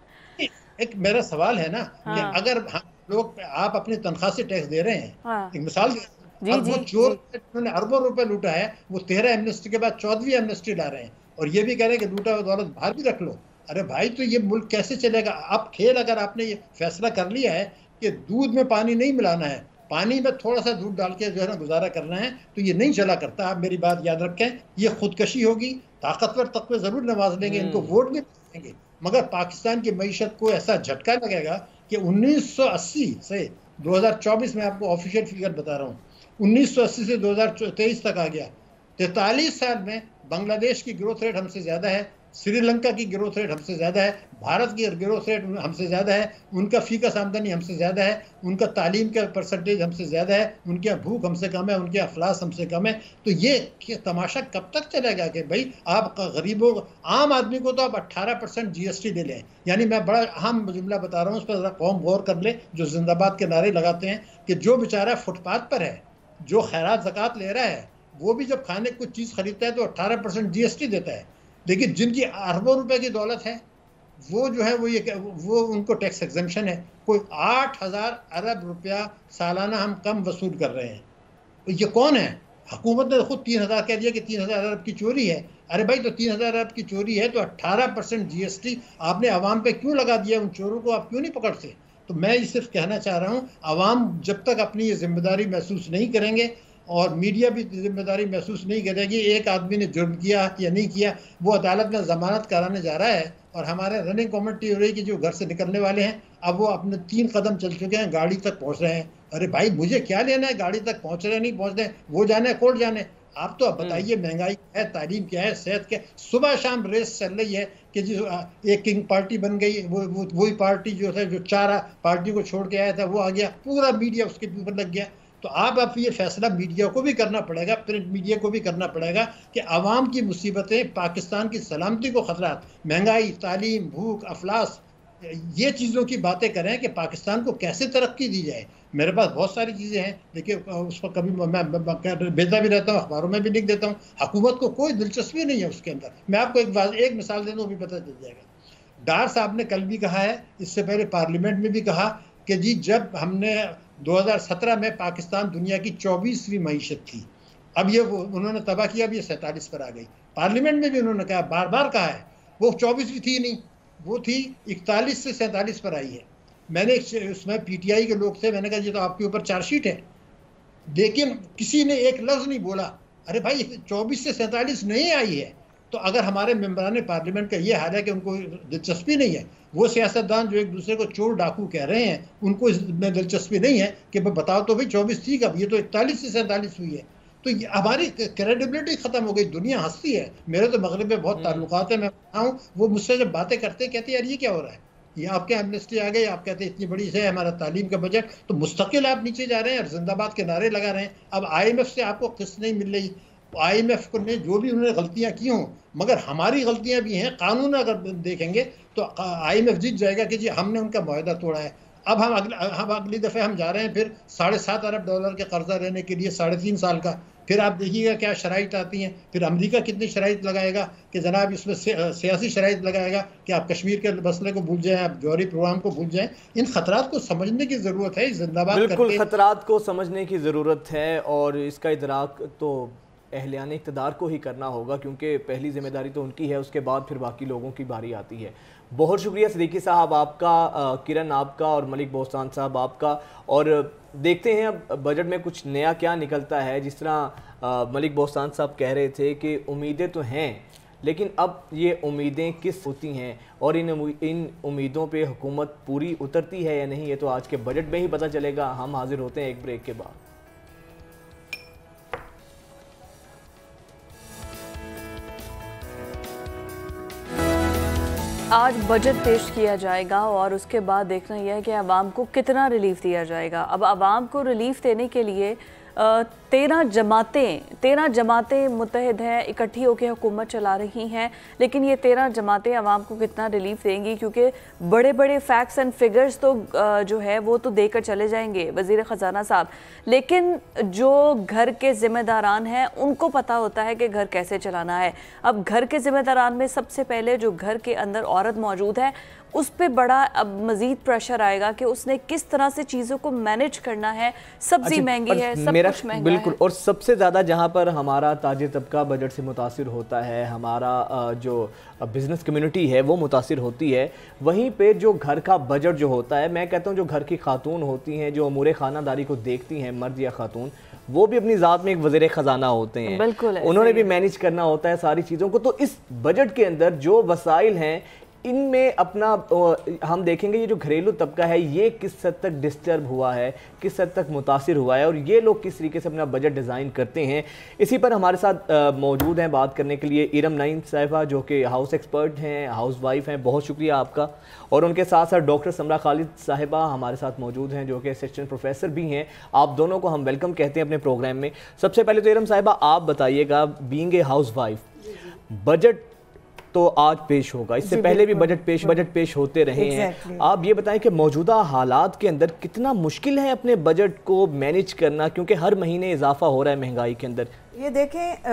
ایک میرا سوال ہے نا کہ اگر لوگ آپ اپنی تنخواہ سے ٹیکس دے رہے ہیں، ایک مثال دیں، اب وہ چور انہوں نے اربوں روپے لوٹا ہے، وہ تیرہ ایمنسٹی کے بعد چودہویں ایمنسٹی لا رہے ہیں اور یہ بھی کہہ رہے ہیں کہ لوٹا ہوا دولت باہر بھی رکھ لو. ارے بھائی تو یہ ملک کیسے چلے گا؟ اب کھیل اگر آپ نے یہ فیصلہ کر لیا ہے کہ دودھ میں پانی نہیں ملانا ہے، پانی میں تھوڑا سا دودھ ڈال کے جو ہے نا گزارا کرنا ہے، تو یہ نہیں چلا کرتا. آپ میری بات یاد رکھیں، یہ خودکشی ہوگی. طاقتور طبقے ضرور نواز لیں گے، ان کو ووٹ بھی دیں گے، مگر پاکستان کی معیشت کو ایسا جھٹکا لگے گا کہ انیس سو اسی سے دو ہزار چوبیس میں آپ کو آفیشیل فگر بتا رہا ہوں، انیس سو اسی سے دو ہزار تیئیس تک آ گیا. تینتالیس سال میں بنگلہ دیش کی گروتھ ریٹ ہم سے زیادہ ہے، سری لنکا کی گروتھ ریٹ ہم سے زیادہ ہے، بھارت کی گروتھ ریٹ ہم سے زیادہ ہے، ان کا فی کس آمدنی ہم سے زیادہ ہے، ان کا تعلیم کا پرسنٹیج ہم سے زیادہ ہے، ان کے بھوک ہم سے کم ہے، ان کے افلاس ہم سے کم ہے. تو یہ تماشا کب تک چلے گا کہ بھائی آپ غریبوں، عام آدمی کو تو آپ اٹھارہ پرسنٹ جی ایس ٹی لے لیں. یعنی میں بڑا اہم جملہ بتا رہا ہوں، اس پر ذرا قوم غور کر لے جو زندہ باد کے نعرے لگاتے ہیں کہ جو بیچارہ فٹ پاتھ پر ہے، جو خیرات زکوٰۃ لے رہا ہے، وہ بھی جب کھانے کچھ چیز خریدتا ہے تو اٹھارہ پرسنٹ جی ایس ٹی دیتا ہے. لیکن جن کی اربوں روپے کی دولت ہے وہ جو ہے وہ یہ وہ ان کو ٹیکس ایگزمپشن ہے. کوئی آٹھ ہزار ارب روپیہ سالانہ ہم کم وصول کر رہے ہیں. یہ کون ہے؟ حکومت نے خود تین ہزار کہہ دیا کہ تین ہزار ارب کی چوری ہے. ارے بھائی تو تین ہزار ارب کی چوری ہے تو اٹھارہ پرسنٹ جی ایس ٹی آپ نے عوام پہ کیوں لگا دیا؟ ان چوروں کو آپ کیوں نہیں پکڑتے؟ تو میں یہ صرف کہنا چاہ رہا ہوں، عوام جب تک اپنی یہ ذمہ داری محسوس نہیں کریں گے اور میڈیا بھی ذمہ داری محسوس نہیں کرے گی، ایک آدمی نے جرم کیا یا نہیں کیا، وہ عدالت میں ضمانت کرانے جا رہا ہے اور ہمارے رننگ کمیٹی ہو رہی ہے کہ جو گھر سے نکلنے والے ہیں اب وہ اپنے تین قدم چل چکے ہیں، گاڑی تک پہنچ رہے ہیں. ارے بھائی مجھے کیا لینا ہے گاڑی تک پہنچ رہے نہیں پہنچ رہے، وہ جانے کورٹ جانے. آپ تو اب بتائیے مہنگائی کیا ہے، تعلیم کیا ہے، صحت کیا ہے. صبح شام ریس چل رہی ہے کہ جو ایک کنگ پارٹی بن گئی، وہ وہی پارٹی جو ہے جو چار پارٹیوں کو چھوڑ کے آیا تھا وہ آ گیا، پورا میڈیا اس کے اوپر لگ گیا. تو آپ اب یہ فیصلہ میڈیا کو بھی کرنا پڑے گا، پرنٹ میڈیا کو بھی کرنا پڑے گا کہ عوام کی مصیبتیں، پاکستان کی سلامتی کو خطرات، مہنگائی، تعلیم، بھوک، افلاس، یہ چیزوں کی باتیں کریں کہ پاکستان کو کیسے ترقی دی جائے. میرے پاس بہت ساری چیزیں ہیں، لیکن اس پر کبھی میں بھیجتا بھی رہتا ہوں، اخباروں میں بھی لکھ دیتا ہوں. حکومت کو کوئی دلچسپی نہیں ہے اس کے اندر. میں آپ کو ایک ایک مثال دے دوں، بھی پتہ چل جائے گا. ڈار صاحب نے کل بھی کہا ہے، اس سے پہلے پارلیمنٹ میں بھی کہا کہ جی جب ہم نے دو ہزار سترہ میں پاکستان دنیا کی چوبیسویں معیشت تھی، اب یہ وہ انہوں نے تباہ کیا، اب یہ سینتالیس پر آ گئی. پارلیمنٹ میں بھی انہوں نے کہا، بار بار کہا ہے، وہ چوبیسویں تھی نہیں، وہ تھی اکتالیس سے سینتالیس پر آئی ہے. میں نے اس میں پی ٹی آئی کے لوگ تھے، میں نے کہا یہ تو آپ کے اوپر چارج شیٹ ہے، لیکن کسی نے ایک لفظ نہیں بولا. ارے بھائی چوبیس سے سینتالیس نہیں آئی ہے. تو اگر ہمارے ممبران پارلیمنٹ کا یہ حال ہے کہ ان کو دلچسپی نہیں ہے، وہ سیاستدان جو ایک دوسرے کو چور ڈاکو کہہ رہے ہیں ان کو اس میں دلچسپی نہیں ہے کہ بتاؤ تو بھائی چوبیس تھی کب، یہ تو اکتالیس سے سینتالیس ہوئی ہے. تو ہماری کریڈیبلٹی ختم ہو گئی. دنیا ہنستی ہے. میرے تو مغرب میں بہت تعلقات ہیں، میں بتاؤں، وہ مجھ سے جب باتیں کرتے کہتے ہیں یار یہ کیا ہو رہا ہے، یہ آپ کے ایمنسٹی آ گئی، آپ کہتے ہیں اتنی بڑی سے ہمارا تعلیم کا بجٹ، تو مستقل آپ نیچے جا رہے ہیں اور زندہ باد کے نعرے لگا رہے ہیں. اب آئی ایم ایف سے آپ کو قسط نہیں مل رہی. آئی ایم ایف نے جو بھی انہوں نے غلطیاں کی ہوں، مگر ہماری غلطیاں بھی ہیں. قانون اگر دیکھیں گے تو آئی ایم ایف جیت جائے گا کہ جی ہم نے ان کا معاہدہ توڑا ہے. اب ہم اگلی ہم اگلی دفعہ ہم جا رہے ہیں پھر ساڑھے سات ارب ڈالر کے قرضہ لینے کے لیے ساڑھے تین سال کا. پھر آپ دیکھیے گا کیا شرائط آتی ہیں. پھر امریکہ کتنی شرائط لگائے گا کہ جناب اس میں سیاسی شرائط لگائے گا کہ آپ کشمیر کے مسئلے کو بھول جائیں، آپ جوہری پروگرام کو بھول جائیں. ان خطرات کو سمجھنے کی ضرورت ہے. زندہ باد بالکل خطرات کو سمجھنے کی ضرورت ہے اور اس کا ادراک تو اہلیان اقتدار کو ہی کرنا ہوگا، کیونکہ پہلی ذمہ داری تو ان کی ہے، اس کے بعد پھر باقی لوگوں کی باری آتی ہے. بہت شکریہ صدیقی صاحب آپ کا، کرن آپ کا، اور ملک بوستان صاحب آپ کا. اور دیکھتے ہیں اب بجٹ میں کچھ نیا کیا نکلتا ہے. جس طرح ملک بوستان صاحب کہہ رہے تھے کہ امیدیں تو ہیں، لیکن اب یہ امیدیں کس ہوتی ہیں اور ان ان امیدوں پہ حکومت پوری اترتی ہے یا نہیں، یہ تو آج کے بجٹ میں ہی پتہ چلے گا. ہم حاضر ہوتے ہیں ایک بریک کے بعد. آج بجٹ پیش کیا جائے گا اور اس کے بعد دیکھنا یہ ہے کہ عوام کو کتنا ریلیف دیا جائے گا. اب عوام کو ریلیف دینے کے لیے تیرہ جماعتیں تیرہ جماعتیں متحد ہیں, اکٹھی ہو کے حکومت چلا رہی ہیں, لیکن یہ تیرہ جماعتیں عوام کو کتنا ریلیف دیں گی, کیونکہ بڑے بڑے فیکٹس اینڈ فگرز تو جو ہے وہ تو دے کر چلے جائیں گے وزیر خزانہ صاحب, لیکن جو گھر کے ذمہ داران ہیں ان کو پتہ ہوتا ہے کہ گھر کیسے چلانا ہے. اب گھر کے ذمہ داران میں سب سے پہلے جو گھر کے اندر عورت موجود ہے اس پہ بڑا اب مزید پریشر آئے گا کہ اس نے کس طرح سے چیزوں کو مینیج کرنا ہے. سبزی مہنگی ہے, سب کچھ مہنگا ہے. بالکل, اور سب سے زیادہ جہاں پر ہمارا تاجر طبقہ بجٹ سے متاثر ہوتا ہے, ہمارا جو بزنس کمیونٹی ہے وہ متاثر ہوتی ہے, وہیں پہ جو گھر کا بجٹ جو ہوتا ہے, میں کہتا ہوں جو گھر کی خاتون ہوتی ہیں جو امور خانہ داری کو دیکھتی ہیں, مرد یا خاتون, وہ بھی اپنی ذات میں ایک وزیر خزانہ ہوتے ہیں. بالکل, انہوں نے بھی مینیج کرنا ہوتا ہے ساری چیزوں کو. تو اس بجٹ کے اندر جو وسائل ہیں ان میں اپنا ہم دیکھیں گے یہ جو گھریلو طبقہ ہے یہ کس حد تک ڈسٹرب ہوا ہے, کس حد تک متاثر ہوا ہے, اور یہ لوگ کس طریقے سے اپنا بجٹ ڈیزائن کرتے ہیں. اسی پر ہمارے ساتھ موجود ہیں بات کرنے کے لیے ارم نعیم صاحبہ جو کہ ہاؤس ایکسپرٹ ہیں, ہاؤس وائف ہیں. بہت شکریہ آپ کا. اور ان کے ساتھ ساتھ ڈاکٹر سمرا خالد صاحبہ ہمارے ساتھ موجود ہیں جو کہ اسسٹنٹ پروفیسر بھی ہیں. آپ دونوں کو ہم ویلکم کہتے ہیں اپنے پروگرام میں. سب سے پہلے تو ارم صاحبہ آپ بتائیے گا, being a housewife, budget تو آج پیش ہوگا, اس سے پہلے بھی بجٹ پیش بجٹ پیش ہوتے رہے ہیں, آپ یہ بتائیں کہ موجودہ حالات کے اندر کتنا مشکل ہے اپنے بجٹ کو مینیج کرنا, کیونکہ ہر مہینے اضافہ ہو رہا ہے مہنگائی کے اندر. یہ دیکھیں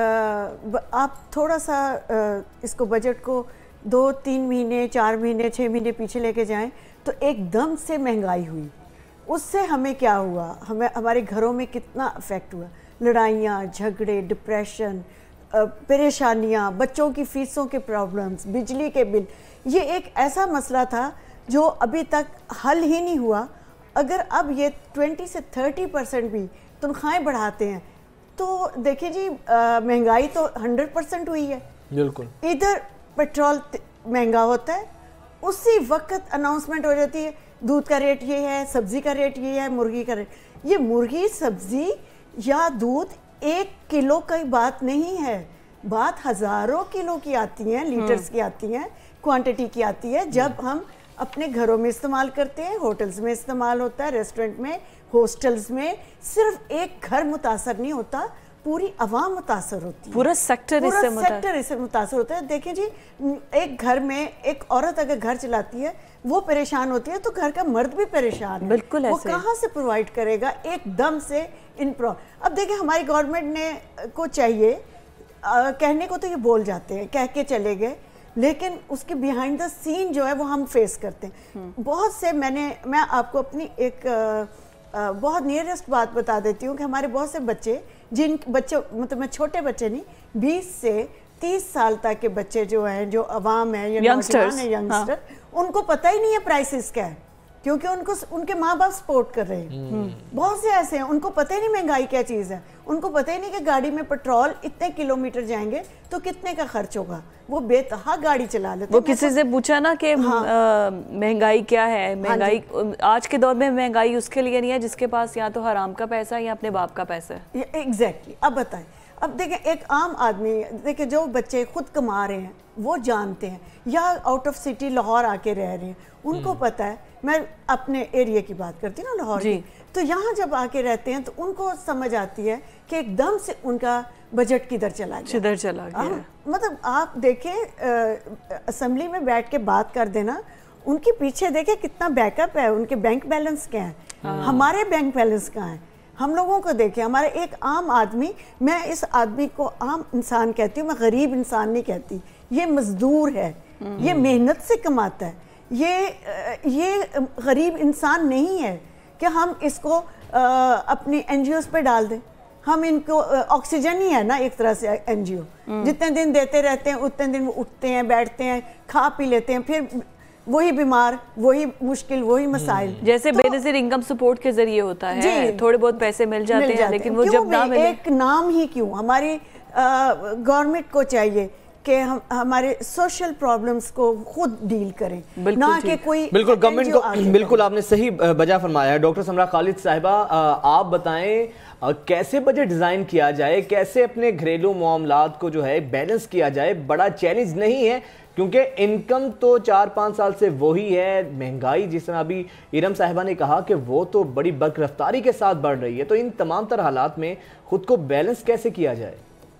آپ تھوڑا سا اس کو بجٹ کو دو تین مہینے چار مہینے چھ مہینے پیچھے لے کے جائیں تو ایک دم سے مہنگائی ہوئی. اس سے ہمیں کیا ہوا, ہمیں ہمارے گھروں میں کتنا افیکٹ ہوا, لڑائیاں جھگڑے, ڈپریشن, پریشانیاں, بچوں کی فیسوں کے پرابلمز, بجلی کے بل. یہ ایک ایسا مسئلہ تھا جو ابھی تک حل ہی نہیں ہوا. اگر اب یہ ٹوینٹی سے تھرٹی پرسنٹ بھی تنخواہیں بڑھاتے ہیں تو دیکھیں جی مہنگائی تو ہنڈریڈ پرسنٹ ہوئی ہے. بالکل, ادھر پیٹرول مہنگا ہوتا ہے, اسی وقت اناؤنسمنٹ ہو جاتی ہے دودھ کا ریٹ یہ ہے, سبزی کا ریٹ یہ ہے, مرغی کا ریٹ. یہ مرغی, سبزی یا دودھ ایک کلو کی بات نہیں ہے, بات ہزاروں کلو کی آتی ہیں, لیٹرز کی آتی ہیں, کوانٹٹی کی آتی ہے. جب ہم اپنے گھروں میں استعمال کرتے ہیں, ہوٹلز میں استعمال ہوتا ہے, ریسٹورنٹ میں, ہاسٹلز میں, صرف ایک گھر متاثر نہیں ہوتا, پوری عوام متاثر ہوتی ہے, پورا سیکٹر اس سے سیکٹر اس سے متاثر ہوتا ہے. دیکھیں جی ایک گھر میں ایک عورت اگر گھر چلاتی ہے وہ پریشان ہوتی ہے تو گھر کا مرد بھی پریشان ہے. بالکل, وہ کہاں سے پرووائڈ کرے گا ایک دم سے ان پرو. اب دیکھیں ہماری گورنمنٹ نے کو چاہیے, کہنے کو تو یہ بول جاتے ہیں, کہہ کے چلے گئے, لیکن اس کے بیہائنڈ دا سین جو ہے وہ ہم فیس کرتے ہیں. بہت سے میں نے میں آپ کو اپنی ایک بہت نیئرسٹ بات بتا دیتی ہوں کہ ہمارے بہت سے بچے, جن بچے مطلب میں چھوٹے بچے نہیں, بیس سے تیس سال تک کے بچے جو ہیں, جو عوام ہیں یا نوجوان ہیں, ینگسٹر, ان کو پتہ ہی نہیں ہے پرائسز کیا ہے, کیونکہ ان کو ان کے ماں باپ سپورٹ کر رہے ہیں. بہت سے ایسے ہیں ان کو پتہ ہی نہیں مہنگائی کیا چیز ہے, ان کو پتہ ہی نہیں کہ گاڑی میں پیٹرول اتنے کلومیٹر جائیں گے تو کتنے کا خرچ ہوگا, وہ بے تہا گاڑی چلا لیتے. وہ کسی سے پوچھا نا کہ مہنگائی کیا ہے, مہنگائی آج کے دور میں مہنگائی اس کے لیے نہیں ہے جس کے پاس یا تو حرام کا پیسہ یا اپنے باپ کا پیسہ ہے. ایگزیکٹلی. اب بتائیں, اب دیکھیں ایک عام آدمی, دیکھیں جو بچے خود کما رہے ہیں وہ جانتے ہیں, یا آؤٹ آف سٹی لاہور آ کے رہ رہے ہیں, ان کو پتہ ہے. میں اپنے ایریا کی بات کرتی ہوں نا, لاہور کی, تو یہاں جب آ کے رہتے ہیں تو ان کو سمجھ آتی ہے کہ ایک دم سے ان کا بجٹ کدھر چلا گیا, کدھر چلا گیا. مطلب آپ دیکھیں اسمبلی میں بیٹھ کے بات کر دینا, ان کے پیچھے دیکھیں کتنا بیک اپ ہے, ان کے بینک بیلنس کیا ہے, ہمارے بینک بیلنس کہاں ہے. ہم لوگوں کو دیکھیں, ہمارے ایک عام آدمی, میں اس آدمی کو عام انسان کہتی ہوں, میں غریب انسان نہیں کہتی. یہ مزدور ہے, یہ محنت سے کماتا ہے, یہ یہ غریب انسان نہیں ہے کہ ہم اس کو اپنی این جی اوز پہ ڈال دیں. ہم ان کو آکسیجن ہی ہے نا ایک طرح سے این جی او, جتنے دن دیتے رہتے ہیں اتنے دن وہ اٹھتے ہیں, بیٹھتے ہیں, کھا پی لیتے ہیں, پھر وہی بیمار, وہی مشکل, وہی مسائل. جیسے بے نظیر انکم سپورٹ کے ذریعے ہوتا ہے, تھوڑے بہت پیسے مل جاتے ہیں, لیکن وہ جب نہ ملے, ایک نام ہی کیوں, ہماری گورنمنٹ کو چاہیے کہ ہم ہمارے سوشل پرابلمز کو خود ڈیل کریں، نہ کہ کوئی بالکل گورنمنٹ کو. بالکل آپ نے صحیح بجا فرمایا ہے. ڈاکٹر سمرا خالد صاحبہ، آپ بتائیں کیسے بجٹ ڈیزائن کیا جائے، کیسے اپنے گھریلو معاملات کو جو ہے بیلنس کیا جائے؟ بڑا چیلنج نہیں ہے کیونکہ انکم تو چار پانچ سال سے وہی ہے، مہنگائی جس طرح ابھی ارم صاحبہ نے کہا کہ وہ تو بڑی برق رفتاری کے ساتھ بڑھ رہی ہے، تو ان تمام تر حالات میں خود کو بیلنس کیسے کیا جائے؟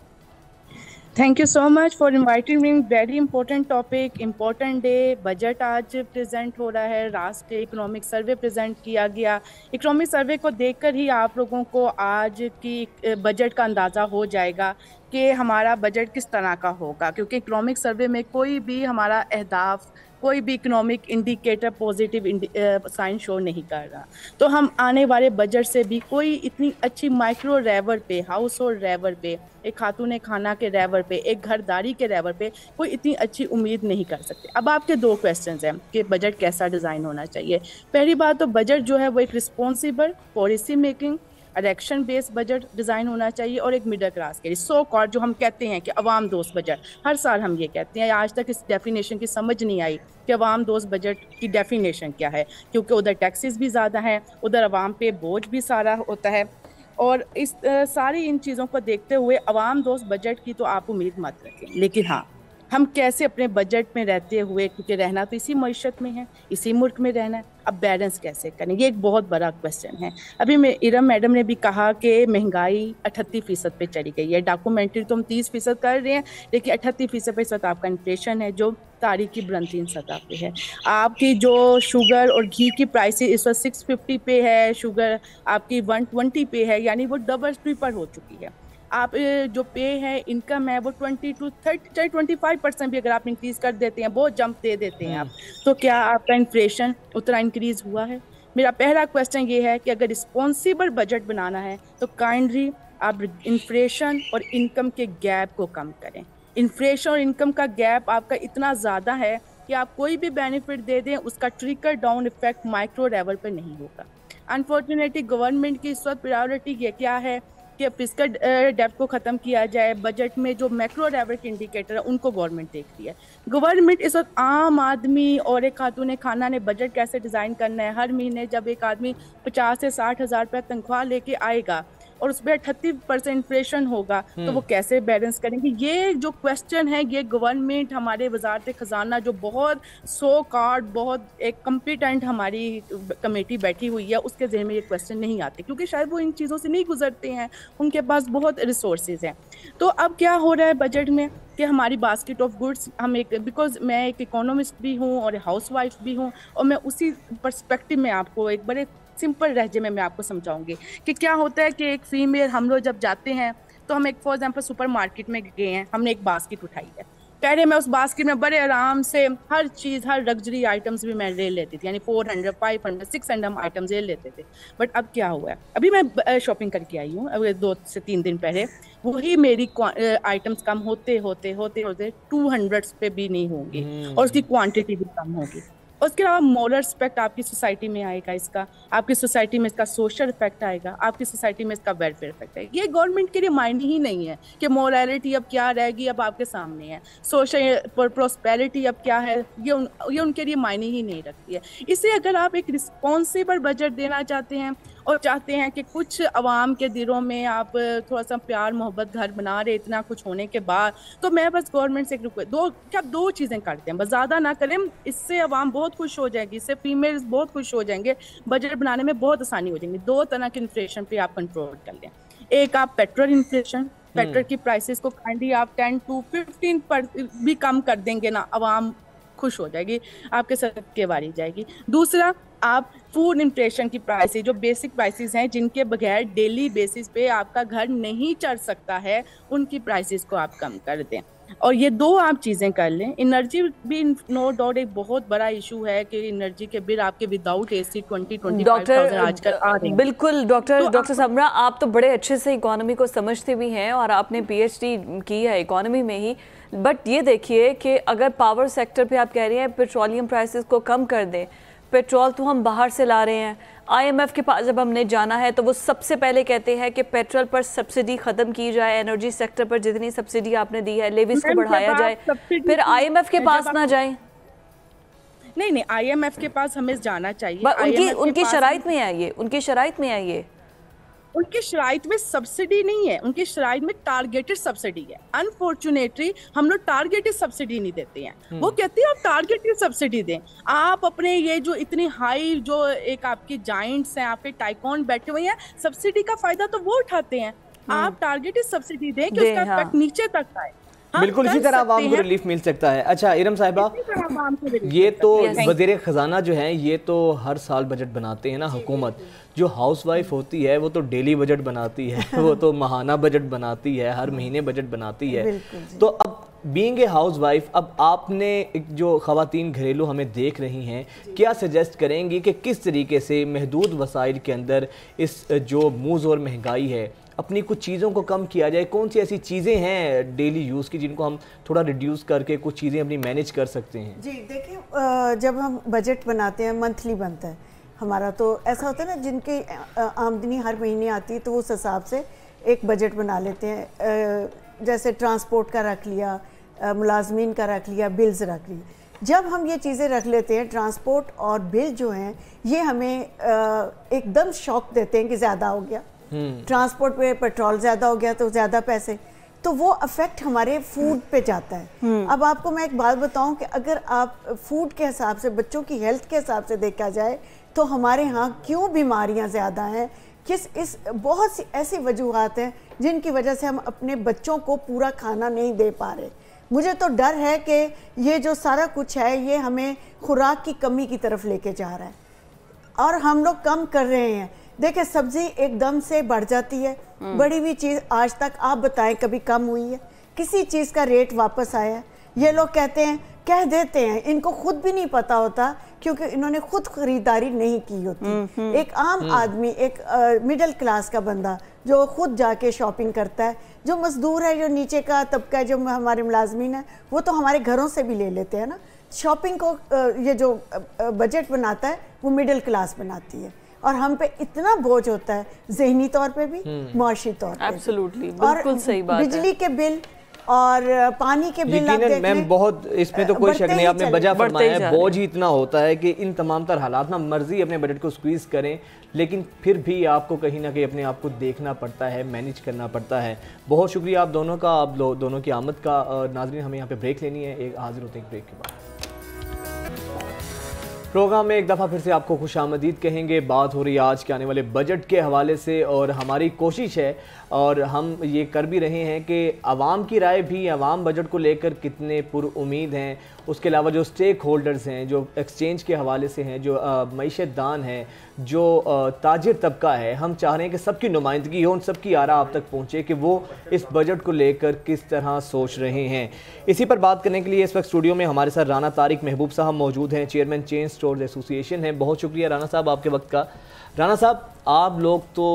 Thank you so much for inviting me. Very important topic, important day. Budget آج پریزنٹ ہو رہا ہے، لاسٹ اکنامک سروے پریزنٹ کیا گیا. اکنامک سروے کو دیکھ کر ہی آپ لوگوں کو آج کی بجٹ کا اندازہ ہو جائے گا کہ ہمارا بجٹ کس طرح کا ہوگا، کیونکہ اکنامک سروے میں کوئی بھی ہمارا اہداف، کوئی بھی economic indicator positive sign show نہیں کر رہا. تو ہم آنے والے بجٹ سے بھی کوئی اتنی اچھی مائکرو ریور پہ، ہاؤس ہولڈ ریور پہ، ایک خاتون خانہ کے ریور پہ، ایک گھرداری کے ریور پہ کوئی اتنی اچھی امید نہیں کر سکتے. اب آپ کے دو کویسچنز ہیں کہ بجٹ کیسا ڈیزائن ہونا چاہیے. پہلی بات تو بجٹ جو ہے وہ ایک responsible policy making election base budget design ہونا چاہیے، اور ایک مڈل کلاس کے لیے سو کالڈ جو ہم کہتے ہیں کہ عوام دوست بجٹ. ہر سال ہم یہ کہتے ہیں، آج تک اس ڈیفینیشن کی سمجھ نہیں آئی کہ عوام دوست بجٹ کی ڈیفینیشن کیا ہے، کیونکہ ادھر ٹیکسز بھی زیادہ ہیں، ادھر عوام پہ بوجھ بھی سارا ہوتا ہے. اور اس ساری ان چیزوں کو دیکھتے ہوئے عوام دوست بجٹ کی تو آپ امید مت رکھیں. لیکن ہاں، ہم کیسے اپنے بجٹ میں رہتے ہوئے، کیونکہ رہنا تو اسی معیشت میں ہے، اسی ملک میں رہنا ہے، اب بیلنس کیسے کریں، یہ ایک بہت بڑا کویسچن ہے. ابھی میں ارم میڈم نے بھی کہا کہ مہنگائی اٹھتی فیصد پہ چلی گئی ہے. ڈاکومنٹری تو ہم تیس فیصد کر رہے ہیں، لیکن اٹھتی فیصد پہ سطح آپ کا انفلیشن ہے جو تاریخی بلندترین سطح پہ ہے. آپ کی جو شوگر اور گھی کی پرائسز اس وقت سکس ففٹی پہ ہے، شوگر آپ کی ون ٹوینٹی پہ ہے، یعنی وہ ڈبل ٹریپل ہو چکی ہے. آپ جو پے ہے، انکم ہے، وہ ٹوینٹی ٹو تھرٹی چاہے ٹوینٹی فائیو پرسینٹ بھی اگر آپ انکریز کر دیتے ہیں، بہت جمپ دے دیتے ہیں آپ، تو کیا آپ کا انفلیشن اتنا انکریز ہوا ہے؟ میرا پہلا کویسچن یہ ہے کہ اگر رسپانسیبل بجٹ بنانا ہے تو کائنڈلی آپ انفلیشن اور انکم کے گیپ کو کم کریں. انفلیشن اور انکم کا گیپ آپ کا اتنا زیادہ ہے کہ آپ کوئی بھی بینیفٹ دے دیں، اس کا trickle down effect micro level پہ نہیں ہوگا. انفارچونیٹلی گورنمنٹ کی اس وقت پرائیورٹی یہ کیا ہے کہ فسکل ڈیپٹ کو ختم کیا جائے. بجٹ میں جو میکرو لیول کے انڈیکیٹر ہیں ان کو گورنمنٹ دیکھتی ہے. گورنمنٹ اس وقت عام آدمی اور ایک خاتون خانہ نے بجٹ کیسے ڈیزائن کرنا ہے. ہر مہینے جب ایک آدمی پچاس سے ساٹھ ہزار روپے تنخواہ لے کے آئے گا اور اس پہ اٹھتی پرسینٹ انفلیشن ہوگا تو وہ کیسے بیلنس کریں گے؟ یہ جو کویسچن ہے، یہ گورنمنٹ، ہمارے وزارت خزانہ جو بہت سو کارڈ بہت ایک کمپیٹنٹ ہماری کمیٹی بیٹھی ہوئی ہے، اس کے ذہن میں یہ کویسچن نہیں آتے، کیونکہ شاید وہ ان چیزوں سے نہیں گزرتے ہیں، ان کے پاس بہت ریسورسز ہیں. تو اب کیا ہو رہا ہے بجٹ میں کہ ہماری باسکٹ آف گڈس، ہم ایک بیکاز میں ایک اکانومسٹ بھی ہوں اور ہاؤس وائف بھی ہوں، اور میں اسی پرسپیکٹو میں آپ کو ایک بڑے سمپل لہجے میں میں آپ کو سمجھاؤں گی کہ کیا ہوتا ہے کہ ایک فیمیل، ہم لوگ جب جاتے ہیں تو ہم ایک فار ایگزامپل سپر مارکیٹ میں گئے ہیں، ہم نے ایک باسکٹ اٹھائی ہے. پہلے میں اس باسکٹ میں بڑے آرام سے ہر چیز، ہر لگژری آئٹمس بھی میں لے لیتی تھی، یعنی four hundred five hundred six hundred ہم آئٹمس لے لیتے تھے. بٹ اب کیا ہوا ہے، ابھی میں شاپنگ کر کے آئی ہوں ابھی دو سے تین دن پہلے، وہی میری آئٹمس کم ہوتے ہوتے ہوتے ہوتے ٹو ہنڈریڈ پہ بھی نہیں ہوں گی، اور اس کی کوانٹٹی بھی کم ہوگی. اس کے علاوہ مورل اسپیکٹ آپ کی سوسائٹی میں آئے گا، اس کا آپ کی سوسائٹی میں اس کا سوشل افیکٹ آئے گا، آپ کی سوسائٹی میں اس کا ویلفیئر افیکٹ آئے گا. یہ گورنمنٹ کے لیے مائنڈ ہی نہیں ہے کہ مورالٹی اب کیا رہے گی، اب آپ کے سامنے ہے. سوشل پراسپیرٹی اب کیا ہے، یہ ان یہ ان کے لیے معنی ہی نہیں رکھتی ہے. اس لیے اگر آپ ایک رسپانسیبل بجٹ دینا چاہتے ہیں اور چاہتے ہیں کہ کچھ عوام کے دلوں میں آپ تھوڑا سا پیار محبت گھر بنا رہے اتنا کچھ ہونے کے بعد، تو میں بس گورنمنٹ سے دو کیا دو چیزیں کرتے ہیں، بس زیادہ نہ کریں. اس سے عوام بہت خوش ہو جائے گی، اس سے فیمیلز بہت خوش ہو جائیں گے، بجٹ بنانے میں بہت آسانی ہو جائیں گی. دو طرح کے انفلیشن پہ آپ کنٹرول کر لیں. ایک آپ پیٹرول انفلیشن، پیٹرول کی پرائسز کو کائنڈلی آپ ٹین ٹو ففٹین پر بھی کم کر دیں گے نا، عوام خوش ہو جائے گی، آپ کے صدقے واری جائے گی. دوسرا، آپ فوڈ انفلیشن کی پرائسز، جو بیسک پرائسز ہیں جن کے بغیر ڈیلی بیسس پہ آپ کا گھر نہیں چل سکتا ہے، ان کی پرائسز کو آپ کم کر دیں. اور یہ دو آپ چیزیں کر لیں. انرجی بھی نو ڈاؤٹ ایک بہت بڑا ایشو ہے کہ انرجی کے بل آپ کے without A C twenty twenty five thousand آج کل آ رہے ہیں. بالکل ڈاکٹر ڈاکٹر سمرا، آپ تو بڑے اچھے سے اکانومی کو سمجھتے بھی ہیں اور آپ نے پی ایچ ڈی کی ہے اکانومی میں ہی. بٹ یہ دیکھیے کہ اگر پاور سیکٹر پہ آپ کہہ رہی ہیں پیٹرولیم پرائسز کو کم کر دیں، पेट्रोल तो हम बाहर से ला रहे हैं, आई एम एफ के पास जब हमने जाना है तो वो सबसे पहले कहते हैं कि पेट्रोल पर सब्सिडी ख़त्म की जाए, एनर्जी सेक्टर पर जितनी सब्सिडी आपने दी है लेविस को बढ़ाया जाए, फिर आई एम एफ के पास ना जाए। नहीं नहीं, आई एम एफ के पास हमें जाना चाहिए। उनकी उनकी शराइत में आइए, उनकी शराइत में आइए उनकी शराइत में सब्सिडी नहीं है, उनकी शराइत में टारगेटेड सब्सिडी है। अनफॉर्चुनेटली हम लोग टारगेटेड सब्सिडी नहीं देते हैं। वो कहते हैं आप टारगेटेड सब्सिडी दें। आप अपने ये जो इतनी हाई जो एक आपके जाइंट्स हैं, आपके टाइकॉन बैठे हुए हैं, सब्सिडी का फायदा तो वो उठाते हैं। आप टारगेटेड सब्सिडी दें कि उसका हाँ। तक नीचे तक आए। बिल्कुल इसी तरह आवाम को रिलीफ मिल सकता है। अच्छा इरम साहिबा, ये तो वज़ीर ख़जाना जो हैं ये तो हर साल बजट बनाते हैं ना हुकूमत, जो हाउस वाइफ होती है वो तो डेली बजट बनाती है, वो तो माहाना बजट बनाती है, हर महीने बजट बनाती है। तो अब बीइंग ए हाउस वाइफ, अब आपने जो ख़वातीन घरेलू हमें देख रही हैं, क्या सजेस्ट करेंगी कि किस तरीके से महदूद वसाइल के अंदर इस जो मूज़ और महंगाई है अपनी कुछ चीज़ों को कम किया जाए? कौन सी ऐसी चीज़ें हैं डेली यूज़ की जिनको हम थोड़ा रिड्यूस करके कुछ चीज़ें अपनी मैनेज कर सकते हैं? जी देखिए, जब हम बजट बनाते हैं मंथली बनता है हमारा, तो ऐसा होता है ना जिनकी आमदनी हर महीने आती है तो उस हिसाब से एक बजट बना लेते हैं। जैसे ट्रांसपोर्ट का रख लिया, मुलाजमीन का रख लिया, बिल्स रख लिया। जब हम ये चीज़ें रख लेते हैं, ट्रांसपोर्ट और बिल जो हैं ये हमें एकदम शॉक देते हैं कि ज़्यादा हो गया, ट्रांसपोर्ट पे पेट्रोल ज़्यादा हो गया तो ज़्यादा पैसे, तो वो अफेक्ट हमारे फूड पे जाता है। अब आपको मैं एक बात बताऊं कि अगर आप फूड के हिसाब से, बच्चों की हेल्थ के हिसाब से देखा जाए तो हमारे यहाँ क्यों बीमारियाँ ज़्यादा हैं, किस इस बहुत सी ऐसी वजूहात हैं जिनकी वजह से हम अपने बच्चों को पूरा खाना नहीं दे पा रहे। मुझे तो डर है कि ये जो सारा कुछ है ये हमें खुराक की कमी की तरफ लेके जा रहा है और हम लोग कम कर रहे हैं। देखिए सब्जी एकदम से बढ़ जाती है, बढ़ी हुई चीज़ आज तक आप बताएं कभी कम हुई है? किसी चीज़ का रेट वापस आया है? ये लोग कहते हैं, कह देते हैं, इनको खुद भी नहीं पता होता क्योंकि इन्होंने खुद खरीदारी नहीं की होती। एक आम आदमी, एक मिडिल क्लास का बंदा जो खुद जाके शॉपिंग करता है, जो मजदूर है, जो नीचे का तबका है, जो हमारे मुलाजमीन है, वो तो हमारे घरों से भी ले लेते हैं ना। शॉपिंग को ये जो बजट बनाता है वो मिडिल क्लास बनाती है और हम पे इतना बोझ होता है ज़हनी तौर पे भी, माशी तौर पे। एब्सोल्युटली, बिल्कुल सही बात है। बिजली के बिल और पानी के बिल आप देख लें, मैम बहुत इसमें तो कोई शक नहीं, आपने बजा फरमाया है, बोझ ही इतना होता है कि इन तमाम तर हालात ना मर्जी अपने बजट को स्क्वीज़ करें, लेकिन फिर भी आपको कहीं ना कहीं अपने आप को देखना पड़ता है, मैनेज करना पड़ता है। बहुत शुक्रिया आप दोनों का, आप दोनों की आमद का। नाज़रीन हमें यहाँ पे ब्रेक लेनी है, एक हाजिर होते हैं ब्रेक के बाद। प्रोग्राम में एक दफ़ा फिर से आपको खुशामदीद कहेंगे। बात हो रही है आज के आने वाले बजट के हवाले से और हमारी कोशिश है और हम ये कर भी रहे हैं कि आवाम की राय भी आवाम बजट को लेकर कितने पुरुमीद हैं, उसके अलावा जो स्टेक होल्डर्स हैं, जो एक्सचेंज के हवाले से हैं, जो मईशत दान हैं, जो ताजिर तबका है, हम चाह रहे हैं कि सबकी नुमाइंदगी हो, उन सबकी आरा आप तक पहुँचे कि वो इस बजट को लेकर किस तरह सोच रहे हैं। इसी पर बात करने के लिए इस वक्त स्टूडियो में हमारे साथ राना तारिक महबूब साहब मौजूद हैं, चेयरमैन चेन स्टोर्स एसोसिएशन है। बहुत शुक्रिया राना साहब आपके वक्त का। राना साहब, आप लोग तो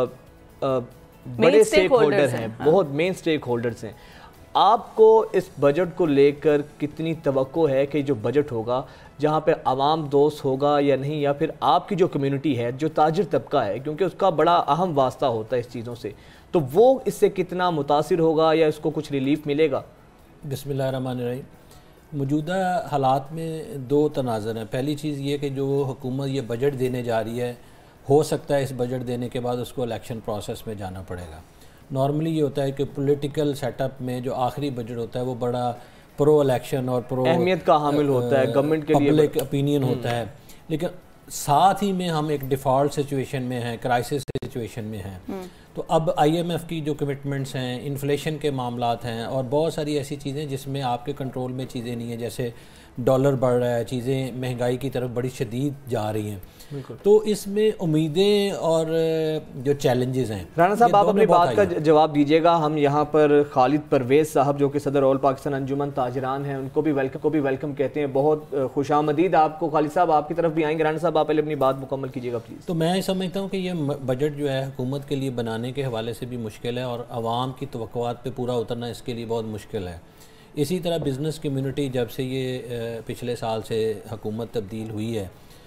आ, आ, बड़े स्टेक होल्डर हैं, हाँ। बहुत मेन स्टेक होल्डर्स हैं। आपको इस बजट को लेकर कितनी तवक्को है कि जो बजट होगा जहाँ पे आवाम दोस्त होगा या नहीं, या फिर आपकी जो कम्युनिटी है, जो ताजिर तबका है, क्योंकि उसका बड़ा अहम वास्ता होता है इस चीज़ों से, तो वो इससे कितना मुतासिर होगा या इसको कुछ रिलीफ मिलेगा? बिस्मिल्लाहिर्रहमानिर्रहीम। मौजूदा हालात में दो तनाज़र हैं। पहली चीज़ ये कि जो हुकूमत ये बजट देने जा रही है, हो सकता है इस बजट देने के बाद उसको इलेक्शन प्रोसेस में जाना पड़ेगा। नॉर्मली ये होता है कि पॉलिटिकल सेटअप में जो आखिरी बजट होता है वो बड़ा प्रो इलेक्शन और प्रो अहमियत का हामिल होता है, गवर्नमेंट के लिए पब्लिक ओपिनियन होता है। लेकिन साथ ही में हम एक डिफ़ॉल्ट सिचुएशन में हैं, क्राइसिस सिचुएशन में हैं। तो अब आईएमएफ की जो कमिटमेंट्स हैं, इन्फ्लेशन के मामलात हैं और बहुत सारी ऐसी चीज़ें जिसमें आपके कंट्रोल में चीज़ें नहीं हैं, जैसे डॉलर बढ़ रहा है, चीज़ें महंगाई की तरफ बड़ी शदीद जा रही हैं। तो इसमें उम्मीदें और जो चैलेंजेस हैं। राना साहब, आप अपनी बात का जवाब दीजिएगा। हम यहाँ पर खालिद परवेज़ साहब जो कि सदर ऑल पाकिस्तान अंजुमन ताजरान हैं, उनको भी वेलकम को भी वेलकम कहते हैं। बहुत खुशामदीद आपको। खालिद साहब आपकी तरफ भी आएंगे। राना साहब, आप पहले अपनी बात मुकम्मल कीजिएगा प्लीज़। तो मैं समझता हूँ कि ये बजट जो है हुकूमत के लिए बनाने के हवाले से भी मुश्किल है और आवाम की तवक्कुआत पे पूरा उतरना इसके लिए बहुत मुश्किल है। इसी तरह बिज़नेस कम्युनिटी जब से ये पिछले साल से हुकूमत तब्दील हुई है,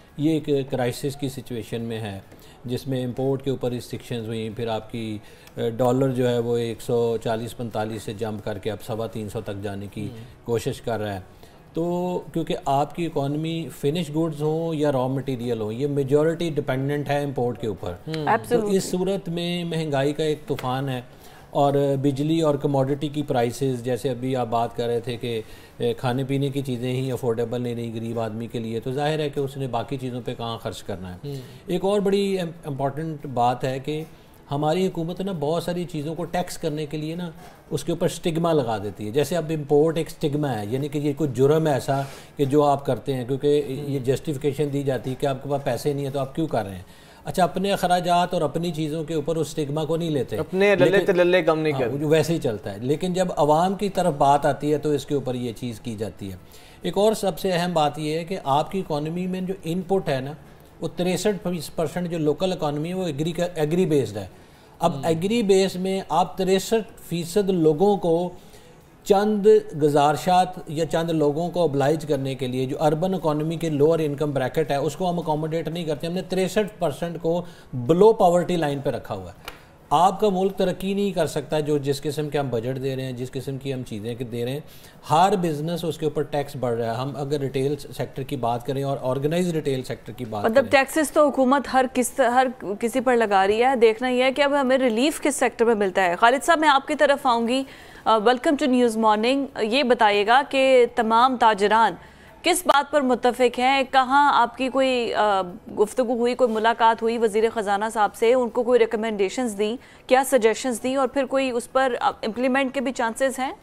یہ ایک کرائسس کی سچویشن میں ہے جس میں امپورٹ کے اوپر ریسٹرکشنز ہوئیں، پھر آپ کی ڈالر جو ہے وہ ایک سو چالیس پنتالیس سے جمپ کر کے اب سوا تین سو تک جانے کی کوشش کر رہا ہے. تو کیونکہ آپ کی اکانومی فنش گوڈز ہوں یا را مٹیریل ہوں، یہ میجورٹی ڈپینڈنٹ ہے امپورٹ کے اوپر. تو اس صورت میں مہنگائی کا ایک طوفان ہے، اور بجلی اور کموڈٹی کی پرائسز جیسے ابھی آپ بات کر رہے تھے کہ کھانے پینے کی چیزیں ہی افورڈیبل نہیں رہی غریب آدمی کے لیے، تو ظاہر ہے کہ اس نے باقی چیزوں پہ کہاں خرچ کرنا ہے. ایک اور بڑی امپورٹنٹ بات ہے کہ ہماری حکومت نا بہت ساری چیزوں کو ٹیکس کرنے کے لیے نا اس کے اوپر سٹگما لگا دیتی ہے. جیسے اب امپورٹ ایک سٹگما ہے، یعنی کہ یہ کوئی جرم ہے ایسا کہ جو آپ کرتے ہیں، کیونکہ یہ جسٹیفیکیشن دی جاتی ہے کہ آپ کے پاس پیسے نہیں ہیں تو آپ کیوں کر رہے ہیں. اچھا، اپنے اخراجات اور اپنی چیزوں کے اوپر اس سٹگما کو نہیں لیتے، اپنے للے تللے کم نہیں کرتے، ویسے ہی چلتا ہے. لیکن جب عوام کی طرف بات آتی ہے تو اس کے اوپر یہ چیز کی جاتی ہے. ایک اور سب سے اہم بات یہ ہے کہ آپ کی اکانومی میں جو ان پٹ ہے نا، وہ تریسٹھ پرسنٹ جو لوکل اکانومی ہے وہ ایگری ایگری بیسڈ ہے. اب ایگری بیس میں آپ تریسٹھ فیصد لوگوں کو چند گزارشات یا چند لوگوں کو ابلائج کرنے کے لیے جو اربن اکانومی کے لوور انکم بریکٹ ہے اس کو ہم اکوموڈیٹ نہیں کرتے. ہم نے تریسٹھ پرسنٹ کو بلو پاورٹی لائن پہ رکھا ہوا ہے. آپ کا ملک ترقی نہیں کر سکتا جو جس قسم کے ہم بجٹ دے رہے ہیں، جس قسم کی ہم چیزیں دے رہے ہیں. ہر بزنس اس کے اوپر ٹیکس بڑھ رہا ہے. ہم اگر ریٹیل سیکٹر کی بات کریں اور آرگنائز ریٹیل سیکٹر کی بات مطلب ٹیکسز تو حکومت ہر کس ہر کسی پر لگا رہی ہے. دیکھنا یہ ہے کہ اب ہمیں ریلیف کس سیکٹر میں ملتا ہے. خالد صاحب، میں آپ کی طرف آؤں گی. Welcome to news morning. یہ بتائیے گا کہ تمام تاجران کس بات پر متفق ہیں؟ کہاں آپ کی کوئی گفتگو ہوئی، کوئی ملاقات ہوئی وزیر خزانہ صاحب سے؟ ان کو کوئی ریکمنڈیشنز دی، کیا سجیشنز دی، اور پھر کوئی اس پر امپلیمنٹ کے بھی چانسز ہیں؟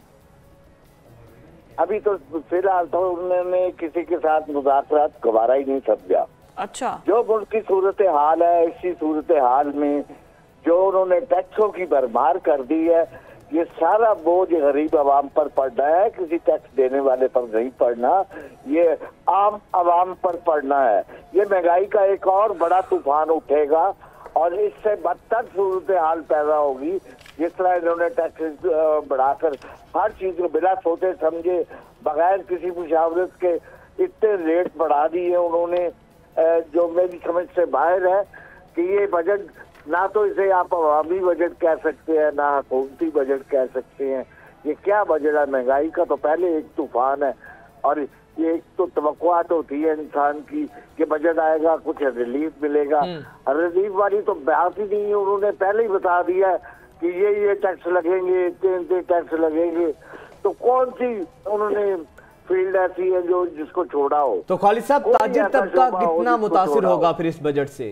ابھی تو فی الحال تو انہوں نے کسی کے ساتھ مذاکرات گوارا ہی نہیں سمجھا. اچھا، جو ملک کی صورتحال ہے، اسی صورتحال میں جو انہوں نے ٹیکسوں کی بھرمار کر دی ہے، یہ سارا بوجھ غریب عوام پر پڑنا ہے، کسی ٹیکس دینے والے پر نہیں پڑنا، یہ عام عوام پر پڑنا ہے. یہ مہنگائی کا ایک اور بڑا طوفان اٹھے گا اور اس سے بدتر صورتحال پیدا ہوگی. جس طرح انہوں نے ٹیکس بڑھا کر ہر چیز کو بلا سوچے سمجھے بغیر کسی مشاورت کے اتنے ریٹ بڑھا دیے انہوں نے، جو میری سمجھ سے باہر ہے کہ یہ بجٹ نہ تو اسے آپ عوامی بجٹ کہہ سکتے ہیں، نہ حکومتی بجٹ کہہ سکتے ہیں. یہ کیا بجٹ ہے؟ مہنگائی کا تو پہلے ایک طوفان ہے، اور یہ ایک تو توقعات ہوتی ہے انسان کی کہ بجٹ آئے گا، کچھ ریلیف ملے گا. ریلیف والی تو بات ہی نہیں ہے. انہوں نے پہلے ہی بتا دیا کہ یہ یہ ٹیکس لگیں گے، اتنے اتنے ٹیکس لگیں گے. تو کون سی انہوں نے فیلڈ ایسی ہے جو جس کو چھوڑا ہو؟ تو خالد صاحب، تاجر طبقہ کتنا متاثر ہوگا پھر اس بجٹ سے؟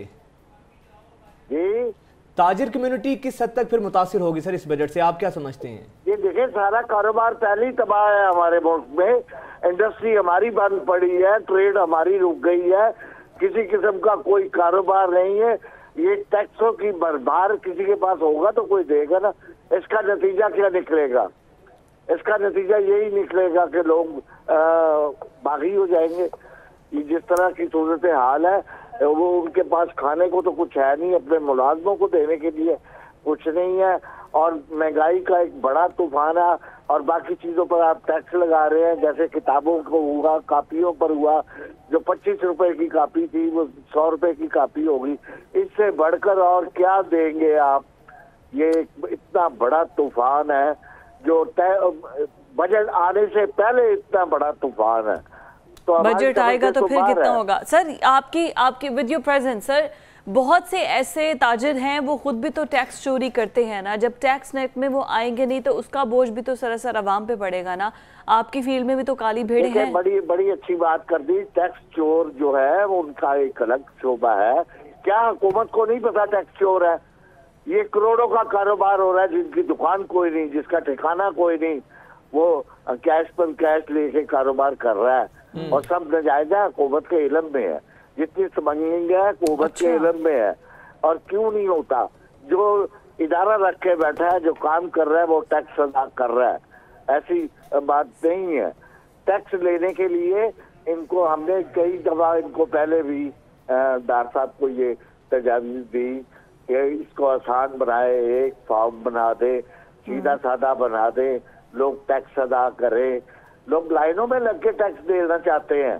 جی، تاجر کمیونٹی کس حد تک پھر متاثر ہوگی سر اس بجٹ سے؟ آپ کیا سمجھتے ہیں؟ یہ دیکھیں، سارا کاروبار پہلے ہی تباہ ہے ہمارے ملک میں. انڈسٹری ہماری بند پڑی ہے، ٹریڈ ہماری رک گئی ہے، کسی قسم کا کوئی کاروبار نہیں ہے. یہ ٹیکسوں کی بھرمار کسی کے پاس ہوگا تو کوئی دے گا نا. اس کا نتیجہ کیا نکلے گا؟ اس کا نتیجہ یہی نکلے گا کہ لوگ باغی ہو جائیں گے. جس طرح کی صورتحال ہے، وہ ان کے پاس کھانے کو تو کچھ ہے نہیں، اپنے ملازموں کو دینے کے لیے کچھ نہیں ہے، اور مہنگائی کا ایک بڑا طوفان ہے. اور باقی چیزوں پر آپ ٹیکس لگا رہے ہیں، جیسے کتابوں کو ہوا، کاپیوں پر ہوا. جو پچیس روپے کی کاپی تھی وہ سو روپے کی کاپی ہوگی. اس سے بڑھ کر اور کیا دیں گے آپ؟ یہ اتنا بڑا طوفان ہے جو بجٹ آنے سے پہلے اتنا بڑا طوفان ہے. بجٹ آئے گا تو پھر کتنا ہوگا؟ سر، آپ کی آپ کی ود یور پریزنٹ سر، بہت سے ایسے تاجر ہیں وہ خود بھی تو ٹیکس چوری کرتے ہیں نا. جب ٹیکس نیٹ میں وہ آئیں گے نہیں تو اس کا بوجھ بھی تو سراسر عوام پہ پڑے گا نا. آپ کی فیلڈ میں بھی تو کالی بھیڑیں ہیں. بڑی بڑی اچھی بات کر دی. ٹیکس چور جو ہے وہ ان کا ایک الگ شعبہ ہے. کیا حکومت کو نہیں پتا ٹیکس چور ہے؟ یہ کروڑوں کا کاروبار ہو رہا ہے، جن کی دکان کوئی نہیں، جس کا ٹھکانہ کوئی نہیں، وہ کیش پر کیش لے کے کاروبار کر رہا ہے، اور سب ناجائز ہے، حکومت کے علم میں ہے. جتنی سمجھیں گے حکومت کے علم میں ہے. اور کیوں نہیں ہوتا؟ جو ادارہ رکھ کے بیٹھا ہے، جو کام کر رہا ہے، وہ ٹیکس ادا کر رہا ہے. ایسی بات نہیں ہے. ٹیکس لینے کے لیے ان کو ہم نے کئی دفعہ ان کو پہلے بھی دار صاحب کو یہ تجاویز دی کہ اس کو آسان بنائے، ایک فارم بنا دے، سیدھا سادہ بنا دے، لوگ ٹیکس ادا کریں. لوگ لائنوں میں لگ کے ٹیکس دینا چاہتے ہیں.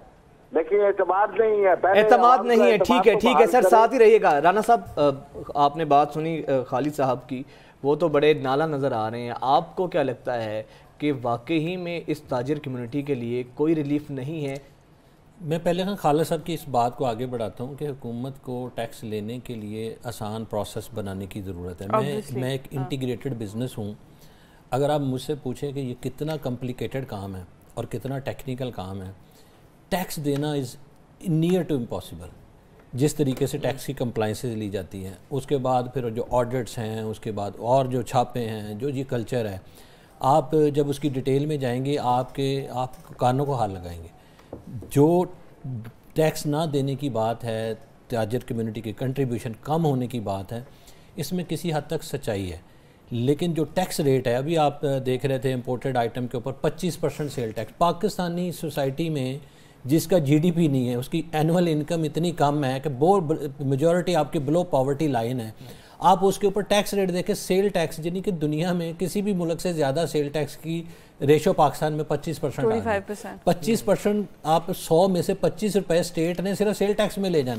لیکن اعتماد نہیں ہے. اعتماد نہیں ہے, ٹھیک ہے ٹھیک ہے سر, ساتھ ہی رہیے گا. رانا صاحب آپ نے بات سنی خالد صاحب کی, وہ تو بڑے نالا نظر آ رہے ہیں. آپ کو کیا لگتا ہے کہ واقعی میں اس تاجر کمیونٹی کے لیے کوئی ریلیف نہیں ہے؟ میں پہلے خالد صاحب کی اس بات کو آگے بڑھاتا ہوں کہ حکومت کو ٹیکس لینے کے لیے آسان پروسیس بنانے کی ضرورت ہے. میں میں ایک انٹیگریٹڈ بزنس ہوں. اگر آپ مجھ سے پوچھیں کہ یہ کتنا کمپلیکیٹڈ کام ہے اور کتنا ٹیکنیکل کام ہے, ٹیکس دینا از نیئر ٹو امپاسبل. جس طریقے سے ٹیکس کی کمپلائنسز لی جاتی ہیں, اس کے بعد پھر جو آڈٹس ہیں, اس کے بعد اور جو چھاپے ہیں, جو یہ کلچر ہے, آپ جب اس کی ڈیٹیل میں جائیں گے آپ کے آپ کانوں کو ہاتھ لگائیں گے. جو ٹیکس نہ دینے کی بات ہے, تاجر کمیونٹی کی کنٹریبیوشن کم ہونے کی بات ہے, اس میں کسی حد تک سچائی ہے. لیکن جو ٹیکس ریٹ ہے, ابھی آپ دیکھ رہے تھے امپورٹڈ آئٹم کے اوپر پچیس percent sale tax. Pakistani society میں جس کا جی ڈی پی نہیں ہے, اس کی اینول انکم اتنی کم ہے کہ بہت میجورٹی آپ کے بلو پاورٹی لائن ہے. آپ اس کے اوپر ٹیکس ریٹ دیکھیں, سیل ٹیکس یعنی کہ دنیا میں کسی بھی ملک سے زیادہ سیل ٹیکس کی ریشو پاکستان میں پچیس پرسنٹ آ ہے. پچیس پرسنٹ آپ سو میں سے پچیس روپے اسٹیٹ نے صرف سیل ٹیکس میں لے جانے.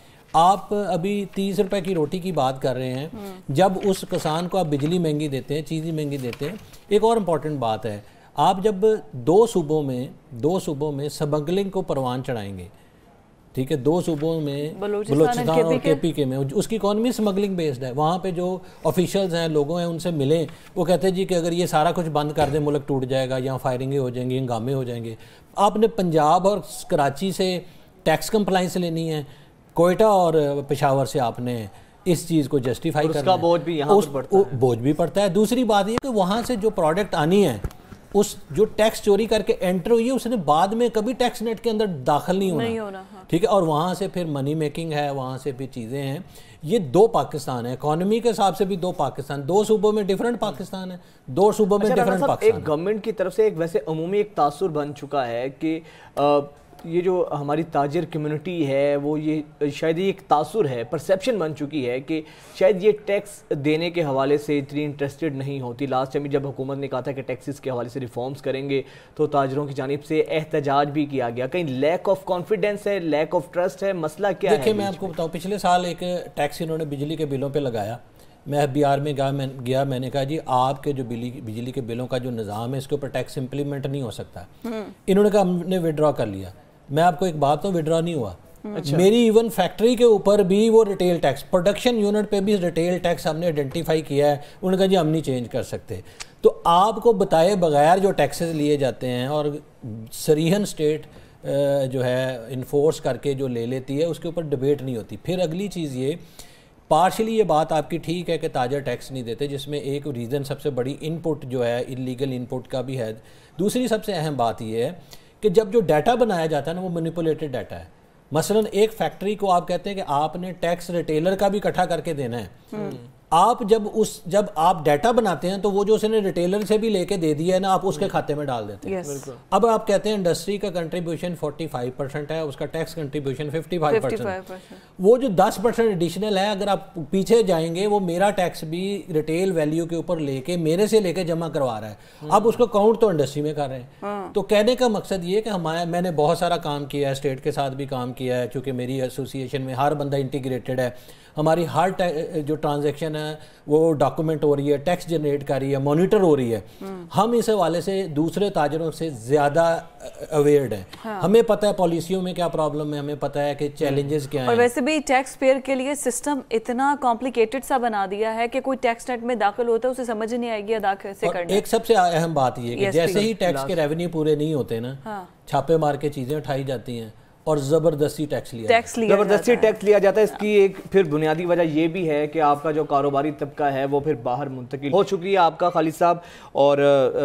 آپ ابھی تیس روپے کی روٹی کی بات کر رہے ہیں, جب اس کسان کو آپ بجلی مہنگی دیتے ہیں, چیزیں مہنگی دیتے ہیں. ایک اور امپورٹنٹ بات ہے, آپ جب دو صوبوں میں دو صوبوں میں سمگلنگ کو پروان چڑھائیں گے, ٹھیک ہے, دو صوبوں میں بلوچستان اور کے پی کے میں اس کی اکانومی سمگلنگ بیسڈ ہے. وہاں پہ جو آفیشلز ہیں, لوگوں ہیں, ان سے ملیں, وہ کہتے ہیں جی کہ اگر یہ سارا کچھ بند کر دیں ملک ٹوٹ جائے گا, یہاں فائرنگیں ہو جائیں گی, ہنگامے ہو جائیں گے. آپ نے پنجاب اور کراچی سے ٹیکس کمپلائنس لینی ہے, کوئٹہ اور پشاور سے آپ نے اس چیز کو جسٹیفائی کرنا ہے, اس کا بوجھ بھی یہاں پر پڑتا ہے. بوجھ بھی پڑتا ہے. دوسری بات یہ کہ وہاں سے جو پروڈکٹ آنی ہے, اس جو ٹیکس چوری کر کے انٹر ہوئی ہے, اس نے بعد میں کبھی ٹیکس نیٹ کے اندر داخل نہیں ہونا, نہیں ہونا ہاں. ٹھیک ہے, اور وہاں سے پھر منی میکنگ ہے, وہاں سے بھی چیزیں ہیں. یہ دو پاکستان ہے, اکانومی کے حساب سے بھی دو پاکستان, دو صوبوں میں ڈیفرنٹ پاکستان ہے, دو صوبوں میں ڈیفرنٹ پاکستان. ایک گورنمنٹ کی طرف سے ایک ویسے عمومی ایک تاثر بن چکا ہے کہ یہ جو ہماری تاجر کمیونٹی ہے, وہ یہ شاید یہ ایک تاثر ہے, پرسیپشن بن چکی ہے کہ شاید یہ ٹیکس دینے کے حوالے سے اتنی انٹرسٹڈ نہیں ہوتی. لاسٹ ٹائم جب حکومت نے کہا تھا کہ ٹیکسز کے حوالے سے ریفارمز کریں گے, تو تاجروں کی جانب سے احتجاج بھی کیا گیا. کہیں لیک آف کانفیڈنس ہے, لیک آف ٹرسٹ ہے, مسئلہ کیا ہے؟ دیکھیں میں آپ کو بتاؤں, پچھلے سال ایک ٹیکس انہوں نے بجلی کے بلوں پہ لگایا. میں بہار میں گیا میں گیا میں نے کہا جی آپ کے جو بجلی کے بلوں کا جو نظام ہے, اس کے اوپر ٹیکس امپلیمنٹ نہیں ہو سکتا. انہوں نے کہا ہم نے ودرا کر لیا. میں آپ کو ایک بات تو ودرا نہیں ہوا. اچھا. میری ایون فیکٹری کے اوپر بھی وہ ریٹیل ٹیکس, پروڈکشن یونٹ پہ بھی ریٹیل ٹیکس ہم نے آئیڈینٹیفائی کیا ہے. انہوں نے کہا جی ہم نہیں چینج کر سکتے. تو آپ کو بتائے بغیر جو ٹیکسز لیے جاتے ہیں اور سریحن اسٹیٹ جو ہے انفورس کر کے جو لے لیتی ہے, اس کے اوپر ڈبیٹ نہیں ہوتی. پھر اگلی چیز یہ, پارشلی یہ بات آپ کی ٹھیک ہے کہ تاجر ٹیکس نہیں دیتے, جس میں ایک ریزن سب سے بڑی ان پٹ جو ہے انلیگل ان پٹ کا بھی ہے. دوسری سب سے اہم بات یہ ہے کہ جب جو ڈیٹا بنایا جاتا ہے نا, وہ مینیپولیٹڈ ڈیٹا ہے. مثلا ایک فیکٹری کو آپ کہتے ہیں کہ آپ نے ٹیکس ریٹیلر کا بھی اکٹھا کر کے دینا ہے. آپ جب اس جب آپ ڈیٹا بناتے ہیں تو وہ جو اس نے ریٹیلر سے بھی لے کے دے دیا ہے نا, آپ اس کے کھاتے میں ڈال دیتے ہیں. اب آپ کہتے ہیں انڈسٹری کا کنٹریبیوشن فورٹی فائیو پرسینٹ ہے, اس کا tax contribution fifty five percent. وہ جو دس پرسینٹ ایڈیشنل ہے, اگر آپ پیچھے جائیں گے, وہ میرا ٹیکس بھی ریٹیل ویلیو کے اوپر لے کے میرے سے لے کے جمع کروا رہا ہے. اب اس کو کاؤنٹ تو انڈسٹری میں کر رہے ہیں. تو کہنے کا مقصد یہ کہ ہمارا, میں نے بہت سارا کام کیا ہے, اسٹیٹ کے ساتھ بھی کام کیا ہے, چونکہ میری ایسوسیشن میں ہر بندہ انٹیگریٹڈ ہے. ہماری ہر جو ٹرانزیکشن ہے وہ ڈاکومنٹ ہو رہی ہے, ٹیکس جنریٹ کر رہی ہے, مانیٹر ہو رہی ہے. ہم اس حوالے سے دوسرے تاجروں سے زیادہ اویئرڈ ہیں. ہمیں پتہ ہے پالیسیوں میں کیا پرابلم ہے, ہمیں پتہ ہے کہ چیلنجز کیا ہیں. اور ویسے بھی ٹیکس پیئر کے لیے سسٹم اتنا کمپلیکیٹڈ سا بنا دیا ہے کہ کوئی ٹیکس نیٹ میں داخل ہوتا ہے اسے سمجھ نہیں آئے گی ادا کیسے کرنا. ایک سب سے اہم بات یہ ہے کہ جیسے ہی ٹیکس کے ریونیو پورے نہیں ہوتے نا, چھاپے مار کے چیزیں اٹھائی جاتی ہیں اور زبردستی ٹیکس لیا زبردستی ٹیکس لیا جاتا ہے. اس کی ایک پھر بنیادی وجہ یہ بھی ہے کہ آپ کا جو کاروباری طبقہ ہے وہ پھر باہر منتقل ہو چکی ہے. آپ کا خالد صاحب اور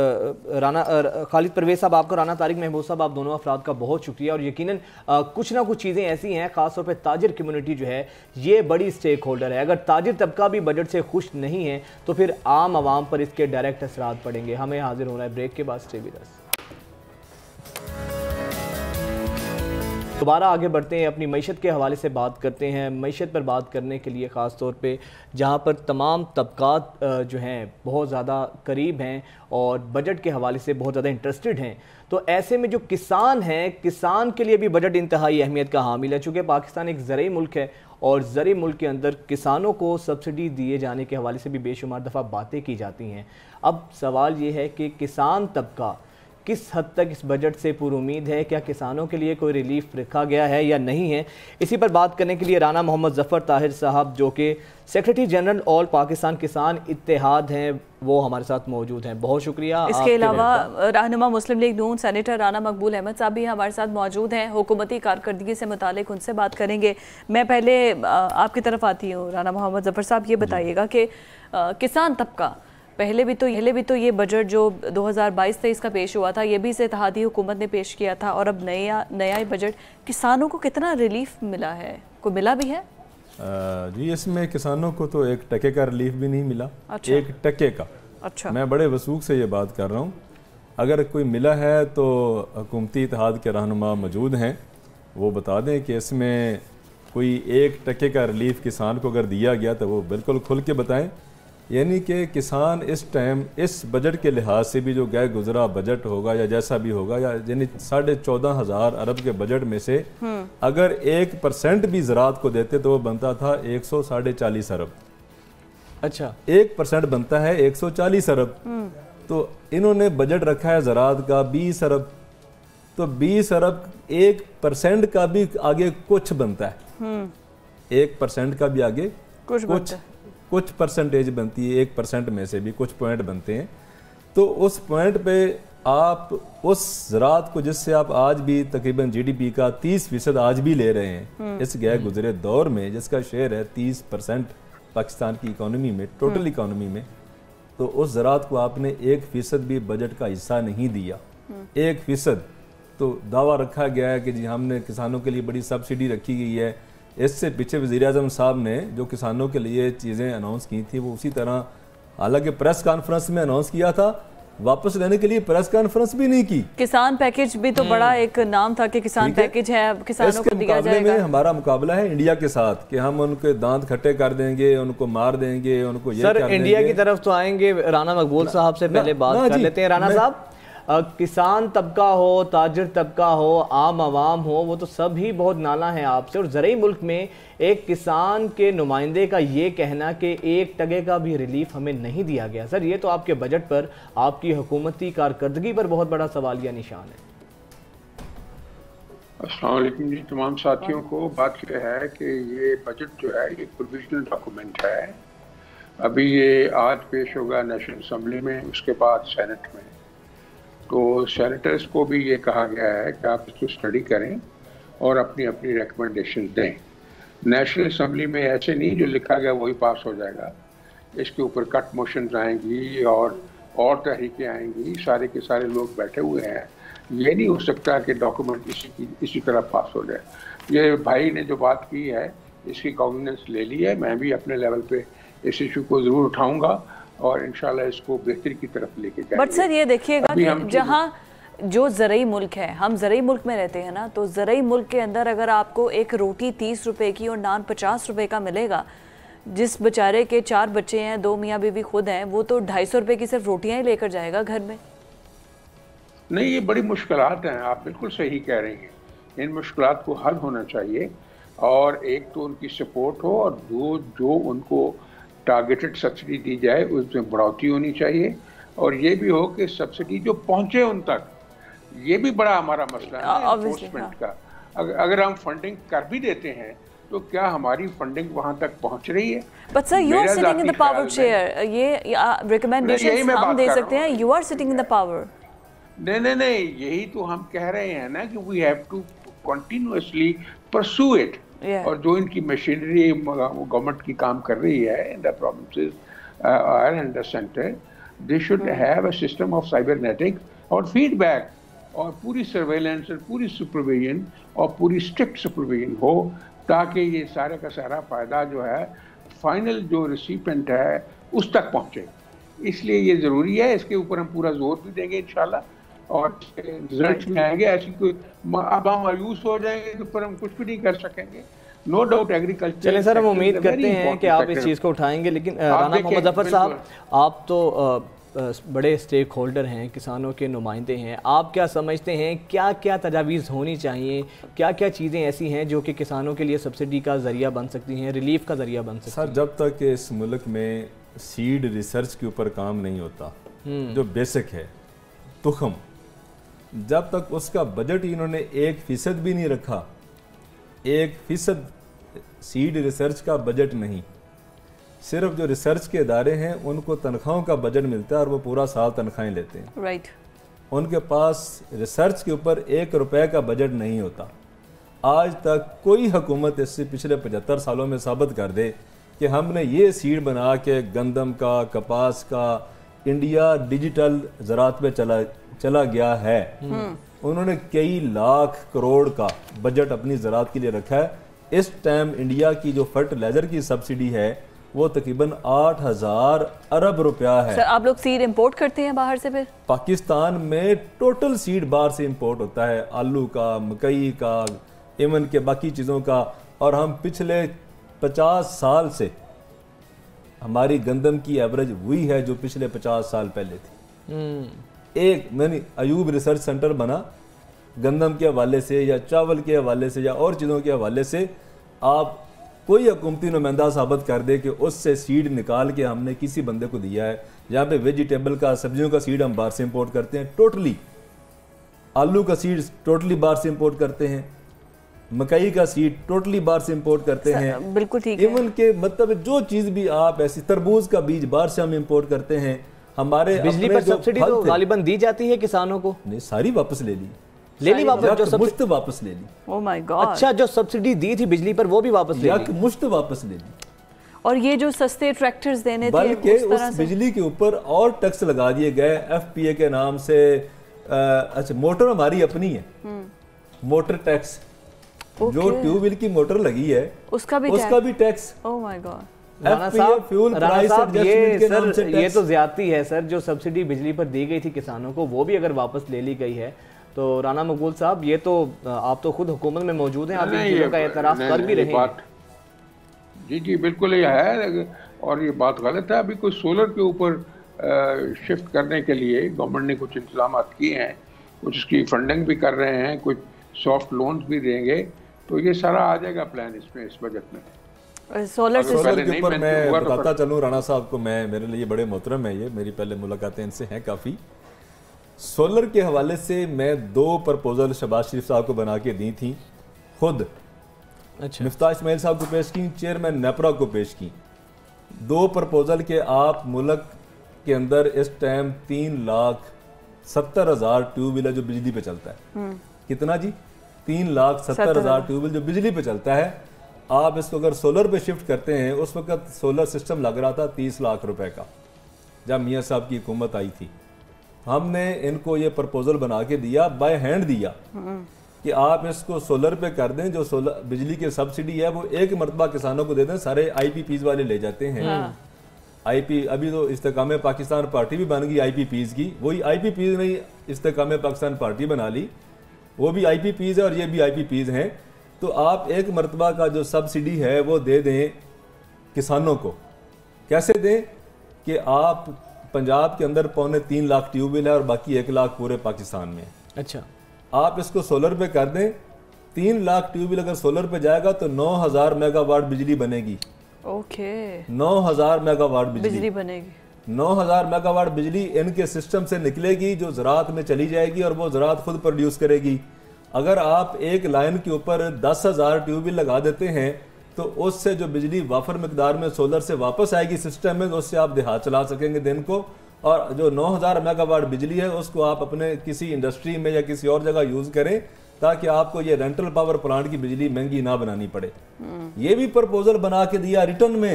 رانا خالد پرویز صاحب, آپ کا رانا طارق محبوب صاحب, آپ دونوں افراد کا بہت شکریہ. اور یقیناً کچھ نہ کچھ چیزیں ایسی ہیں, خاص طور پہ تاجر کمیونٹی جو ہے یہ بڑی اسٹیک ہولڈر ہے. اگر تاجر طبقہ بھی بجٹ سے خوش نہیں ہے تو پھر عام عوام پر اس کے ڈائریکٹ اثرات پڑیں گے. ہمیں حاضر ہونا ہے بریک کے بعد. Stay with us. دوبارہ آگے بڑھتے ہیں، اپنی معیشت کے حوالے سے بات کرتے ہیں۔ معیشت پر بات کرنے کے لیے خاص طور پہ جہاں پر تمام طبقات جو ہیں بہت زیادہ قریب ہیں اور بجٹ کے حوالے سے بہت زیادہ انٹرسٹڈ ہیں، تو ایسے میں جو کسان ہیں، کسان کے لیے بھی بجٹ انتہائی اہمیت کا حامل ہے، چونکہ پاکستان ایک زرعی ملک ہے اور زرعی ملک کے اندر کسانوں کو سبسڈی دیے جانے کے حوالے سے بھی بے شمار دفعہ باتیں کی جاتی ہیں۔ اب سوال یہ ہے کہ کسان طبقہ کس حد تک اس بجٹ سے پر امید ہے، کیا کسانوں کے لیے کوئی ریلیف رکھا گیا ہے یا نہیں ہے؟ اسی پر بات کرنے کے لیے رانا محمد ظفر طاہر صاحب جو کہ سیکریٹری جنرل آل پاکستان کسان اتحاد ہیں، وہ ہمارے ساتھ موجود ہیں۔ بہت شکریہ۔ اس کے علاوہ رہنما مسلم لیگ نون سینیٹر رانا مقبول احمد صاحب بھی ہمارے ساتھ موجود ہیں، حکومتی کارکردگی سے متعلق ان سے بات کریں گے۔ میں پہلے آپ کی طرف آتی ہوں رانا محمد ظفر صاحب، یہ بتائیے گا کہ کسان طبقہ پہلے بھی تو پہلے بھی تو یہ بجٹ جو دو ہزار بائیس تیئیس کا پیش ہوا تھا، یہ بھی سے اتحادی حکومت نے پیش کیا تھا، اور اب نیا نیا بجٹ کسانوں کو کتنا ریلیف ملا ہے؟ کوئی ملا بھی ہے؟ جی اس میں کسانوں کو تو ایک ٹکے کا ریلیف بھی نہیں ملا، ایک ٹکے کا۔ اچھا، میں بڑے وثوق سے یہ بات کر رہا ہوں، اگر کوئی ملا ہے تو حکومتی اتحاد کے رہنما موجود ہیں، وہ بتا دیں کہ اس میں کوئی ایک ٹکے کا ریلیف کسان کو اگر دیا گیا تو وہ بالکل کھل کے بتائیں۔ یعنی کہ کسان اس ٹائم اس بجٹ کے لحاظ سے بھی جو گئے گزرا بجٹ ہوگا یا جیسا بھی ہوگا، یا یعنی ساڑھے چودہ ہزار ارب کے بجٹ میں سے اگر ایک پرسنٹ بھی زراعت کو دیتے تو وہ بنتا تھا ایک سو ساڑھے چالیس ارب۔ اچھا، ایک پرسنٹ بنتا ہے ایک سو چالیس ارب، تو انہوں نے بجٹ رکھا ہے زراعت کا بیس ارب، تو بیس ارب ایک پرسنٹ کا بھی آگے کچھ بنتا ہے، ایک پرسنٹ کا بھی آگے کچھ کچھ کچھ پرسنٹیج بنتی ہے، ایک پرسنٹ میں سے بھی کچھ پوائنٹ بنتے ہیں، تو اس پوائنٹ پہ آپ اس زراعت کو جس سے آپ آج بھی تقریباً جی ڈی پی کا تیس فیصد آج بھی لے رہے ہیں اس گئے گزرے دور میں، جس کا شیئر ہے تیس پرسنٹ پاکستان کی اکانومی میں، ٹوٹل اکانومی میں، تو اس زراعت کو آپ نے ایک فیصد بھی بجٹ کا حصہ نہیں دیا۔ ایک فیصد تو دعویٰ رکھا گیا ہے کہ جی ہم نے کسانوں کے لیے بڑی سبسڈی رکھی گئی ہے، اس سے پیچھے وزیر اعظم صاحب نے جو کسانوں کے لیے چیزیں اناؤنس کی تھی وہ اسی طرح حالانکہ پریس کانفرنس میں اناؤنس کیا تھا، واپس لینے کے لیے پریس کانفرنس بھی نہیں کی۔ کسان پیکج بھی تو بڑا ایک نام تھا کہ کسان پیکج ہے، کسانوں کو دیا جائے گا۔ اس کے مقابلے میں ہمارا مقابلہ ہے انڈیا کے ساتھ کہ ہم ان کے دانت کھٹے کر دیں گے، ان کو مار دیں گے، ان کو یہ کر دیں گے۔ سر انڈیا کی طرف تو آئیں گے، رانا مقبول صاحب سے پہلے بات کر لیتے ہیں۔ رانا صاحب، کسان طبقہ ہو، تاجر طبقہ ہو، عام عوام ہو، وہ تو سب ہی بہت نالاں ہیں آپ سے، اور زرعی ملک میں ایک کسان کے نمائندے کا یہ کہنا کہ ایک ٹکے کا بھی ریلیف ہمیں نہیں دیا گیا، سر یہ تو آپ کے بجٹ پر، آپ کی حکومتی کارکردگی پر بہت بڑا سوالیہ نشان ہے۔ السلام علیکم جی تمام ساتھیوں کو۔ بات یہ ہے کہ یہ بجٹ جو ہے یہ پروویژنل ڈاکومنٹ ہے، ابھی یہ آج پیش ہوگا نیشنل اسمبلی میں، اس کے بعد سینٹ میں، تو سینیٹرز کو بھی یہ کہا گیا ہے کہ آپ اس کو اسٹڈی کریں اور اپنی اپنی ریکمنڈیشن دیں۔ نیشنل اسمبلی میں ایسے نہیں جو لکھا گیا وہی پاس ہو جائے گا، اس کے اوپر کٹ موشنز آئیں گی اور اور تحریکیں آئیں گی، سارے کے سارے لوگ بیٹھے ہوئے ہیں، یہ نہیں ہو سکتا کہ ڈاکومنٹ اسی کی اسی طرح پاس ہو جائے۔ یہ بھائی نے جو بات کی ہے اس کی کاگنیزنس لے لی ہے، میں بھی اپنے لیول پہ اس ایشو کو ضرور اٹھاؤں گا اور انشاءاللہ اس کو بہتری کی طرف لے کے جائیں گے۔ بٹ سر یہ دیکھیے گا کہ جہاں جو زرعی ملک ہے، ہم زرعی ملک میں رہتے ہیں نا، تو زرعی ملک کے اندر اگر آپ کو ایک روٹی تیس روپے کی اور نان پچاس روپے کا ملے گا، جس بیچارے کے چار بچے ہیں، دو میاں بیوی خود ہیں، وہ تو ڈھائی سو روپے کی صرف روٹیاں ہی لے کر جائے گا گھر میں۔ نہیں، یہ بڑی مشکلات ہیں، آپ بالکل صحیح کہہ رہی ہیں، ان مشکلات کو حل ہونا چاہیے، اور ایک تو ان کی سپورٹ ہو، اور دو جو ان کو ٹارگیٹڈ سبسڈی دی جائے اس میں بڑھوتری ہونی چاہیے، اور یہ بھی ہو کہ سبسڈی جو پہنچے ان تک، یہ بھی بڑا ہمارا مسئلہ ہے انفورسمنٹ کا۔ اگر ہم فنڈنگ کر بھی دیتے ہیں تو کیا ہماری فنڈنگ وہاں تک پہنچ رہی ہے؟ But sir you are sitting in the power chair, یہ ریکمنڈیشنز ہم دے سکتے ہیں، you are sitting in the power. نہیں نہیں نہیں، یہی تو ہم کہہ رہے ہیں نا کہ we have to continuously pursue it, اور جو ان کی مشینری گورنمنٹ کی کام کر رہی ہے in the provinces and the centre, they should have a system of cyber netting اور فیڈ بیک، اور پوری سرویلنس اور پوری سپرویژن اور پوری اسٹرکٹ سپرویژن ہو، تاکہ یہ سارے کا سارا فائدہ جو ہے فائنل جو ریسیپینٹ ہے اس تک پہنچے۔ اس لیے یہ ضروری ہے، اس کے اوپر ہم پورا زور بھی دیں گے انشاءاللہ، اور رزلٹ میں آئیں گے. ایسی کوئی اب ہم مایوس ہو جائیں گے تو پھر ہم کچھ بھی نہیں کر سکیں گے. No doubt agriculture. چلیں سر ہم امید کرتے ہیں کہ آپ اس چیز کو اٹھائیں گے. لیکن رانا محمد ظفر صاحب آپ تو بڑے سٹیک ہولڈر ہیں, کسانوں کے نمائندے ہیں, آپ کیا سمجھتے ہیں کیا کیا تجاویز ہونی چاہیے, کیا کیا چیزیں ایسی ہیں جو کہ کسانوں کے لیے سبسڈی کا ذریعہ بن سکتی ہیں, ریلیف کا ذریعہ بن سکتی ہیں؟ سر جب تک اس ملک میں سیڈ ریسرچ کے اوپر کام نہیں ہوتا, جو بیسک ہے تخم, جب تک اس کا بجٹ انہوں نے ایک فیصد بھی نہیں رکھا, ایک فیصد سیڈ ریسرچ کا بجٹ نہیں, صرف جو ریسرچ کے ادارے ہیں ان کو تنخواہوں کا بجٹ ملتا ہے اور وہ پورا سال تنخواہیں لیتے ہیں. رائٹ. ان کے پاس ریسرچ کے اوپر ایک روپے کا بجٹ نہیں ہوتا. آج تک کوئی حکومت اس سے پچھلے پچہتر سالوں میں ثابت کر دے کہ ہم نے یہ سیڈ بنا کے گندم کا, کپاس کا, انڈیا ڈیجیٹل زراعت میں چلا چلا گیا ہے. انہوں نے کئی لاکھ کروڑ کا بجٹ اپنی زراعت کے لیے رکھا ہے. اس ٹائم انڈیا کی جو فرٹیلائزر کی سبسڈی ہے وہ تقریباً آٹھ ہزار ارب روپیہ ہے. سر آپ لوگ سیڈ امپورٹ کرتے ہیں باہر سے؟ پھر پاکستان میں ٹوٹل سیڈ باہر سے امپورٹ ہوتا ہے, آلو کا, مکئی کا, ایون کے باقی چیزوں کا. اور ہم پچھلے پچاس سال سے ہماری گندم کی ایوریج وہی ہے جو پچھلے پچاس سال پہلے تھی. ایک میں نے ایوب ریسرچ سینٹر بنا گندم کے حوالے سے یا چاول کے حوالے سے یا اور چیزوں کے حوالے سے, آپ کوئی حکومتی نمائندہ ثابت کر دے کہ اس سے سیڈ نکال کے ہم نے کسی بندے کو دیا ہے. یہاں پہ ویجیٹیبل کا, سبزیوں کا سیڈ ہم باہر سے امپورٹ کرتے ہیں ٹوٹلی, آلو کا سیڈ ٹوٹلی باہر سے امپورٹ کرتے ہیں, مکئی کا سیڈ ٹوٹلی باہر سے امپورٹ کرتے ہیں. بالکل ٹھیک ہے. ایون کے مطلب جو چیز بھی آپ ایسی, تربوز کا بیج باہر سے ہم امپورٹ کرتے ہیں. ہمارے بجلی پر سبسڈی تو غالباً دی جاتی ہے کسانوں کو؟ نہیں, ساری واپس لے لی, لے لی واپس, جو مشت واپس لے لی. Oh my God. اچھا, جو سبسڈی دی تھی بجلی پر وہ بھی واپس لے لی, مشت واپس لے لی. اور یہ جو سستے ٹریکٹرز دینے تھے بلکہ اس بجلی کے اوپر اور ٹیکس لگا دیے گئے ایف پی اے کے نام سے. اچھا موٹر ہماری اپنی ہے, موٹر ٹیکس, جو ٹیوب ویل کی موٹر لگی ہے اس کا بھی tax. Oh my God. Rana صاحب یہ تو زیادتی ہے سر, جو سبسڈی بجلی پر دی گئی تھی کسانوں کو وہ بھی اگر واپس لے لی گئی ہے تو رانا مقبول صاحب یہ تو آپ تو خود حکومت میں موجود ہیں, آپ ان چیزوں کا اعتراف کر بھی رہے ہیں. جی جی بالکل یہ ہے, اور یہ بات غلط ہے. ابھی کوئی سولر کے اوپر شفٹ کرنے کے لیے گورنمنٹ نے کچھ انتظامات کیے ہیں, کچھ اس کی فنڈنگ بھی کر رہے ہیں, کچھ سافٹ لونز بھی دیں گے, تو یہ سارا آ جائے گا پلان اس میں, اس بجٹ میں. سولر کے اوپر میں بتاتا چلوں رانا صاحب کو, میں میرے لیے بڑے محترم ہے, یہ میری پہلے ملاقاتیں ان سے ہیں کافی. سولر کے حوالے سے میں دو پرپوزل شہباز شریف صاحب کو بنا کے دی تھیں خود. اچھا. مفتاح اسماعیل صاحب کو پیش کی, چیئرمین نیپرا کو پیش کی. دو پرپوزل کے آپ ملک کے اندر اس ٹائم تین لاکھ ستر ہزار ٹیوب ویل ہے جو بجلی پہ چلتا ہے. کتنا جی؟ تین لاکھ ستر ہزار ٹیوب ویل جو بجلی پہ چلتا ہے. آپ اس کو اگر سولر پہ شفٹ کرتے ہیں, اس وقت سولر سسٹم لگ رہا تھا تیس لاکھ روپے کا جب میاں صاحب کی حکومت آئی تھی. ہم نے ان کو یہ پرپوزل بنا کے دیا, بائی ہینڈ دیا, کہ آپ اس کو سولر پہ کر دیں. جو سولر بجلی کی سبسڈی ہے وہ ایک مرتبہ کسانوں کو دے دیں, سارے آئی پی پیز والے لے جاتے ہیں. آئی پی ابھی تو استحکام پاکستان پارٹی بھی بن گئی آئی پی پیز کی, وہی آئی پی پیز نے استحکام پاکستان پارٹی بنا لی, وہ بھی آئی پی پیز ہے اور یہ بھی آئی پی پیز ہیں. تو آپ ایک مرتبہ کا جو سبسڈی ہے وہ دے دیں کسانوں کو. کیسے دیں کہ آپ پنجاب کے اندر پونے تین لاکھ ٹیوب ویل ہے اور باقی ایک لاکھ پورے پاکستان میں. اچھا, آپ اس کو سولر پہ کر دیں, تین لاکھ ٹیوب ویل اگر سولر پہ جائے گا تو نو ہزار میگا واٹ بجلی بنے گی. اوکے, نو ہزار میگا واٹ بجلی بنے گی. نو ہزار میگا واٹ بجلی ان کے سسٹم سے نکلے گی جو زراعت میں چلی جائے گی اور وہ زراعت خود پروڈیوس کرے گی. اگر آپ ایک لائن کے اوپر دس ہزار ٹیوب ویل لگا دیتے ہیں تو اس سے جو بجلی وافر مقدار میں سولر سے واپس آئے گی سسٹم میں, تو اس سے آپ دیہات چلا سکیں گے دن کو. اور جو نو ہزار میگا واٹ بجلی ہے اس کو آپ اپنے کسی انڈسٹری میں یا کسی اور جگہ یوز کریں تاکہ آپ کو یہ رینٹل پاور پلانٹ کی بجلی مہنگی نہ بنانی پڑے. یہ بھی پرپوزل بنا کے دیا ریٹرن میں,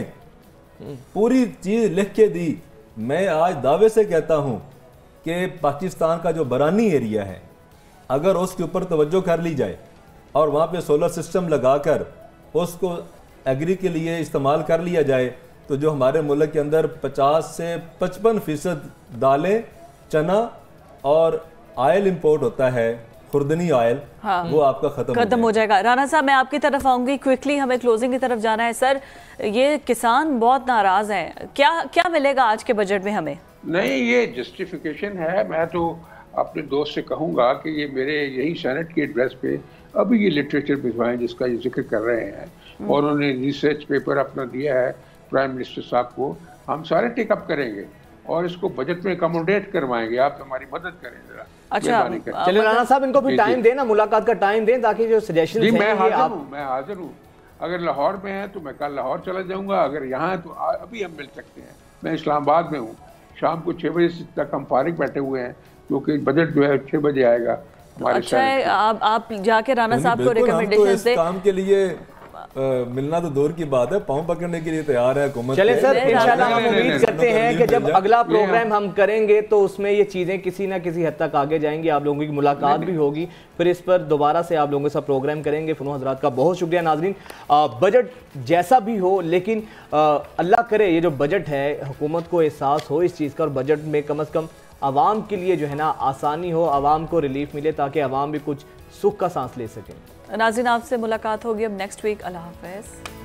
پوری چیز لکھ کے دی. میں آج دعوے سے کہتا ہوں کہ پاکستان کا جو برانی ایریا ہے اگر اس کے اوپر توجہ کر لی جائے اور وہاں پہ سولر سسٹم لگا کر اس کو ایگری کے لیے استعمال کر لیا جائے تو جو ہمارے ملک کے اندر پچاس سے پچپن فیصد دالیں, چنا اور آئل امپورٹ ہوتا ہے خوردنی آئل ہاں وہ آپ کا ختم ختم ہو جائے گا. رانا صاحب میں آپ کی طرف آؤں گی کوئکلی, ہمیں کلوزنگ کی طرف جانا ہے. سر یہ کسان بہت ناراض ہیں, کیا کیا ملے گا آج کے بجٹ میں ہمیں؟ نہیں یہ جسٹیفیکیشن ہے. میں تو اپنے دوست سے کہوں گا کہ یہ میرے یہی سینٹ کی ایڈریس پہ ابھی یہ لٹریچر بھجوائیں جس کا یہ ذکر کر رہے ہیں, اور انہوں نے ریسرچ پیپر اپنا دیا ہے پرائم منسٹر صاحب کو. ہم سارے ٹیک اپ کریں گے اور اس کو بجٹ میں اکوموڈیٹ کروائیں گے. آپ ہماری مدد کریں ذرا. اچھا چلے رانا صاحب ان کو بھی ٹائم دیں نا, ملاقات کا ٹائم دیں تاکہ جو سجیشن جی میں حاضر ہوں میں حاضر ہوں اگر لاہور میں ہیں تو میں کل لاہور چلا جاؤں گا, اگر یہاں ہے تو ابھی ہم مل سکتے ہیں. میں اسلام آباد میں ہوں, شام کو چھ بجے تک ہم فارغ بیٹھے ہوئے ہیں کیونکہ بجٹ جو ہے چھ بجے آئے گا. اچھا ہے آپ جا کے رانا صاحب کو ریکمنڈیشن دیں. کام کے لیے ملنا تو دور کی بات ہے, پاؤں پکڑنے کے لیے تیار ہے حکومت. چلے سر انشاءاللہ ہم امید کرتے ہیں کہ جب اگلا پروگرام ہم کریں گے تو اس میں یہ چیزیں کسی نہ کسی حد تک آگے جائیں گی, آپ لوگوں کی ملاقات بھی ہوگی, پھر اس پر دوبارہ سے آپ لوگوں کے ساتھ پروگرام کریں گے. فنون حضرات کا بہت شکریہ. ناظرین بجٹ جیسا بھی ہو لیکن اللہ کرے یہ جو بجٹ ہے حکومت کو احساس ہو اس چیز کا, اور بجٹ میں کم از کم عوام کے لیے جو ہے نا آسانی ہو, عوام کو ریلیف ملے تاکہ عوام بھی کچھ سکھ کا سانس لے سکیں. ناظرین آپ سے ملاقات ہوگی اب نیکسٹ ویک. اللہ حافظ.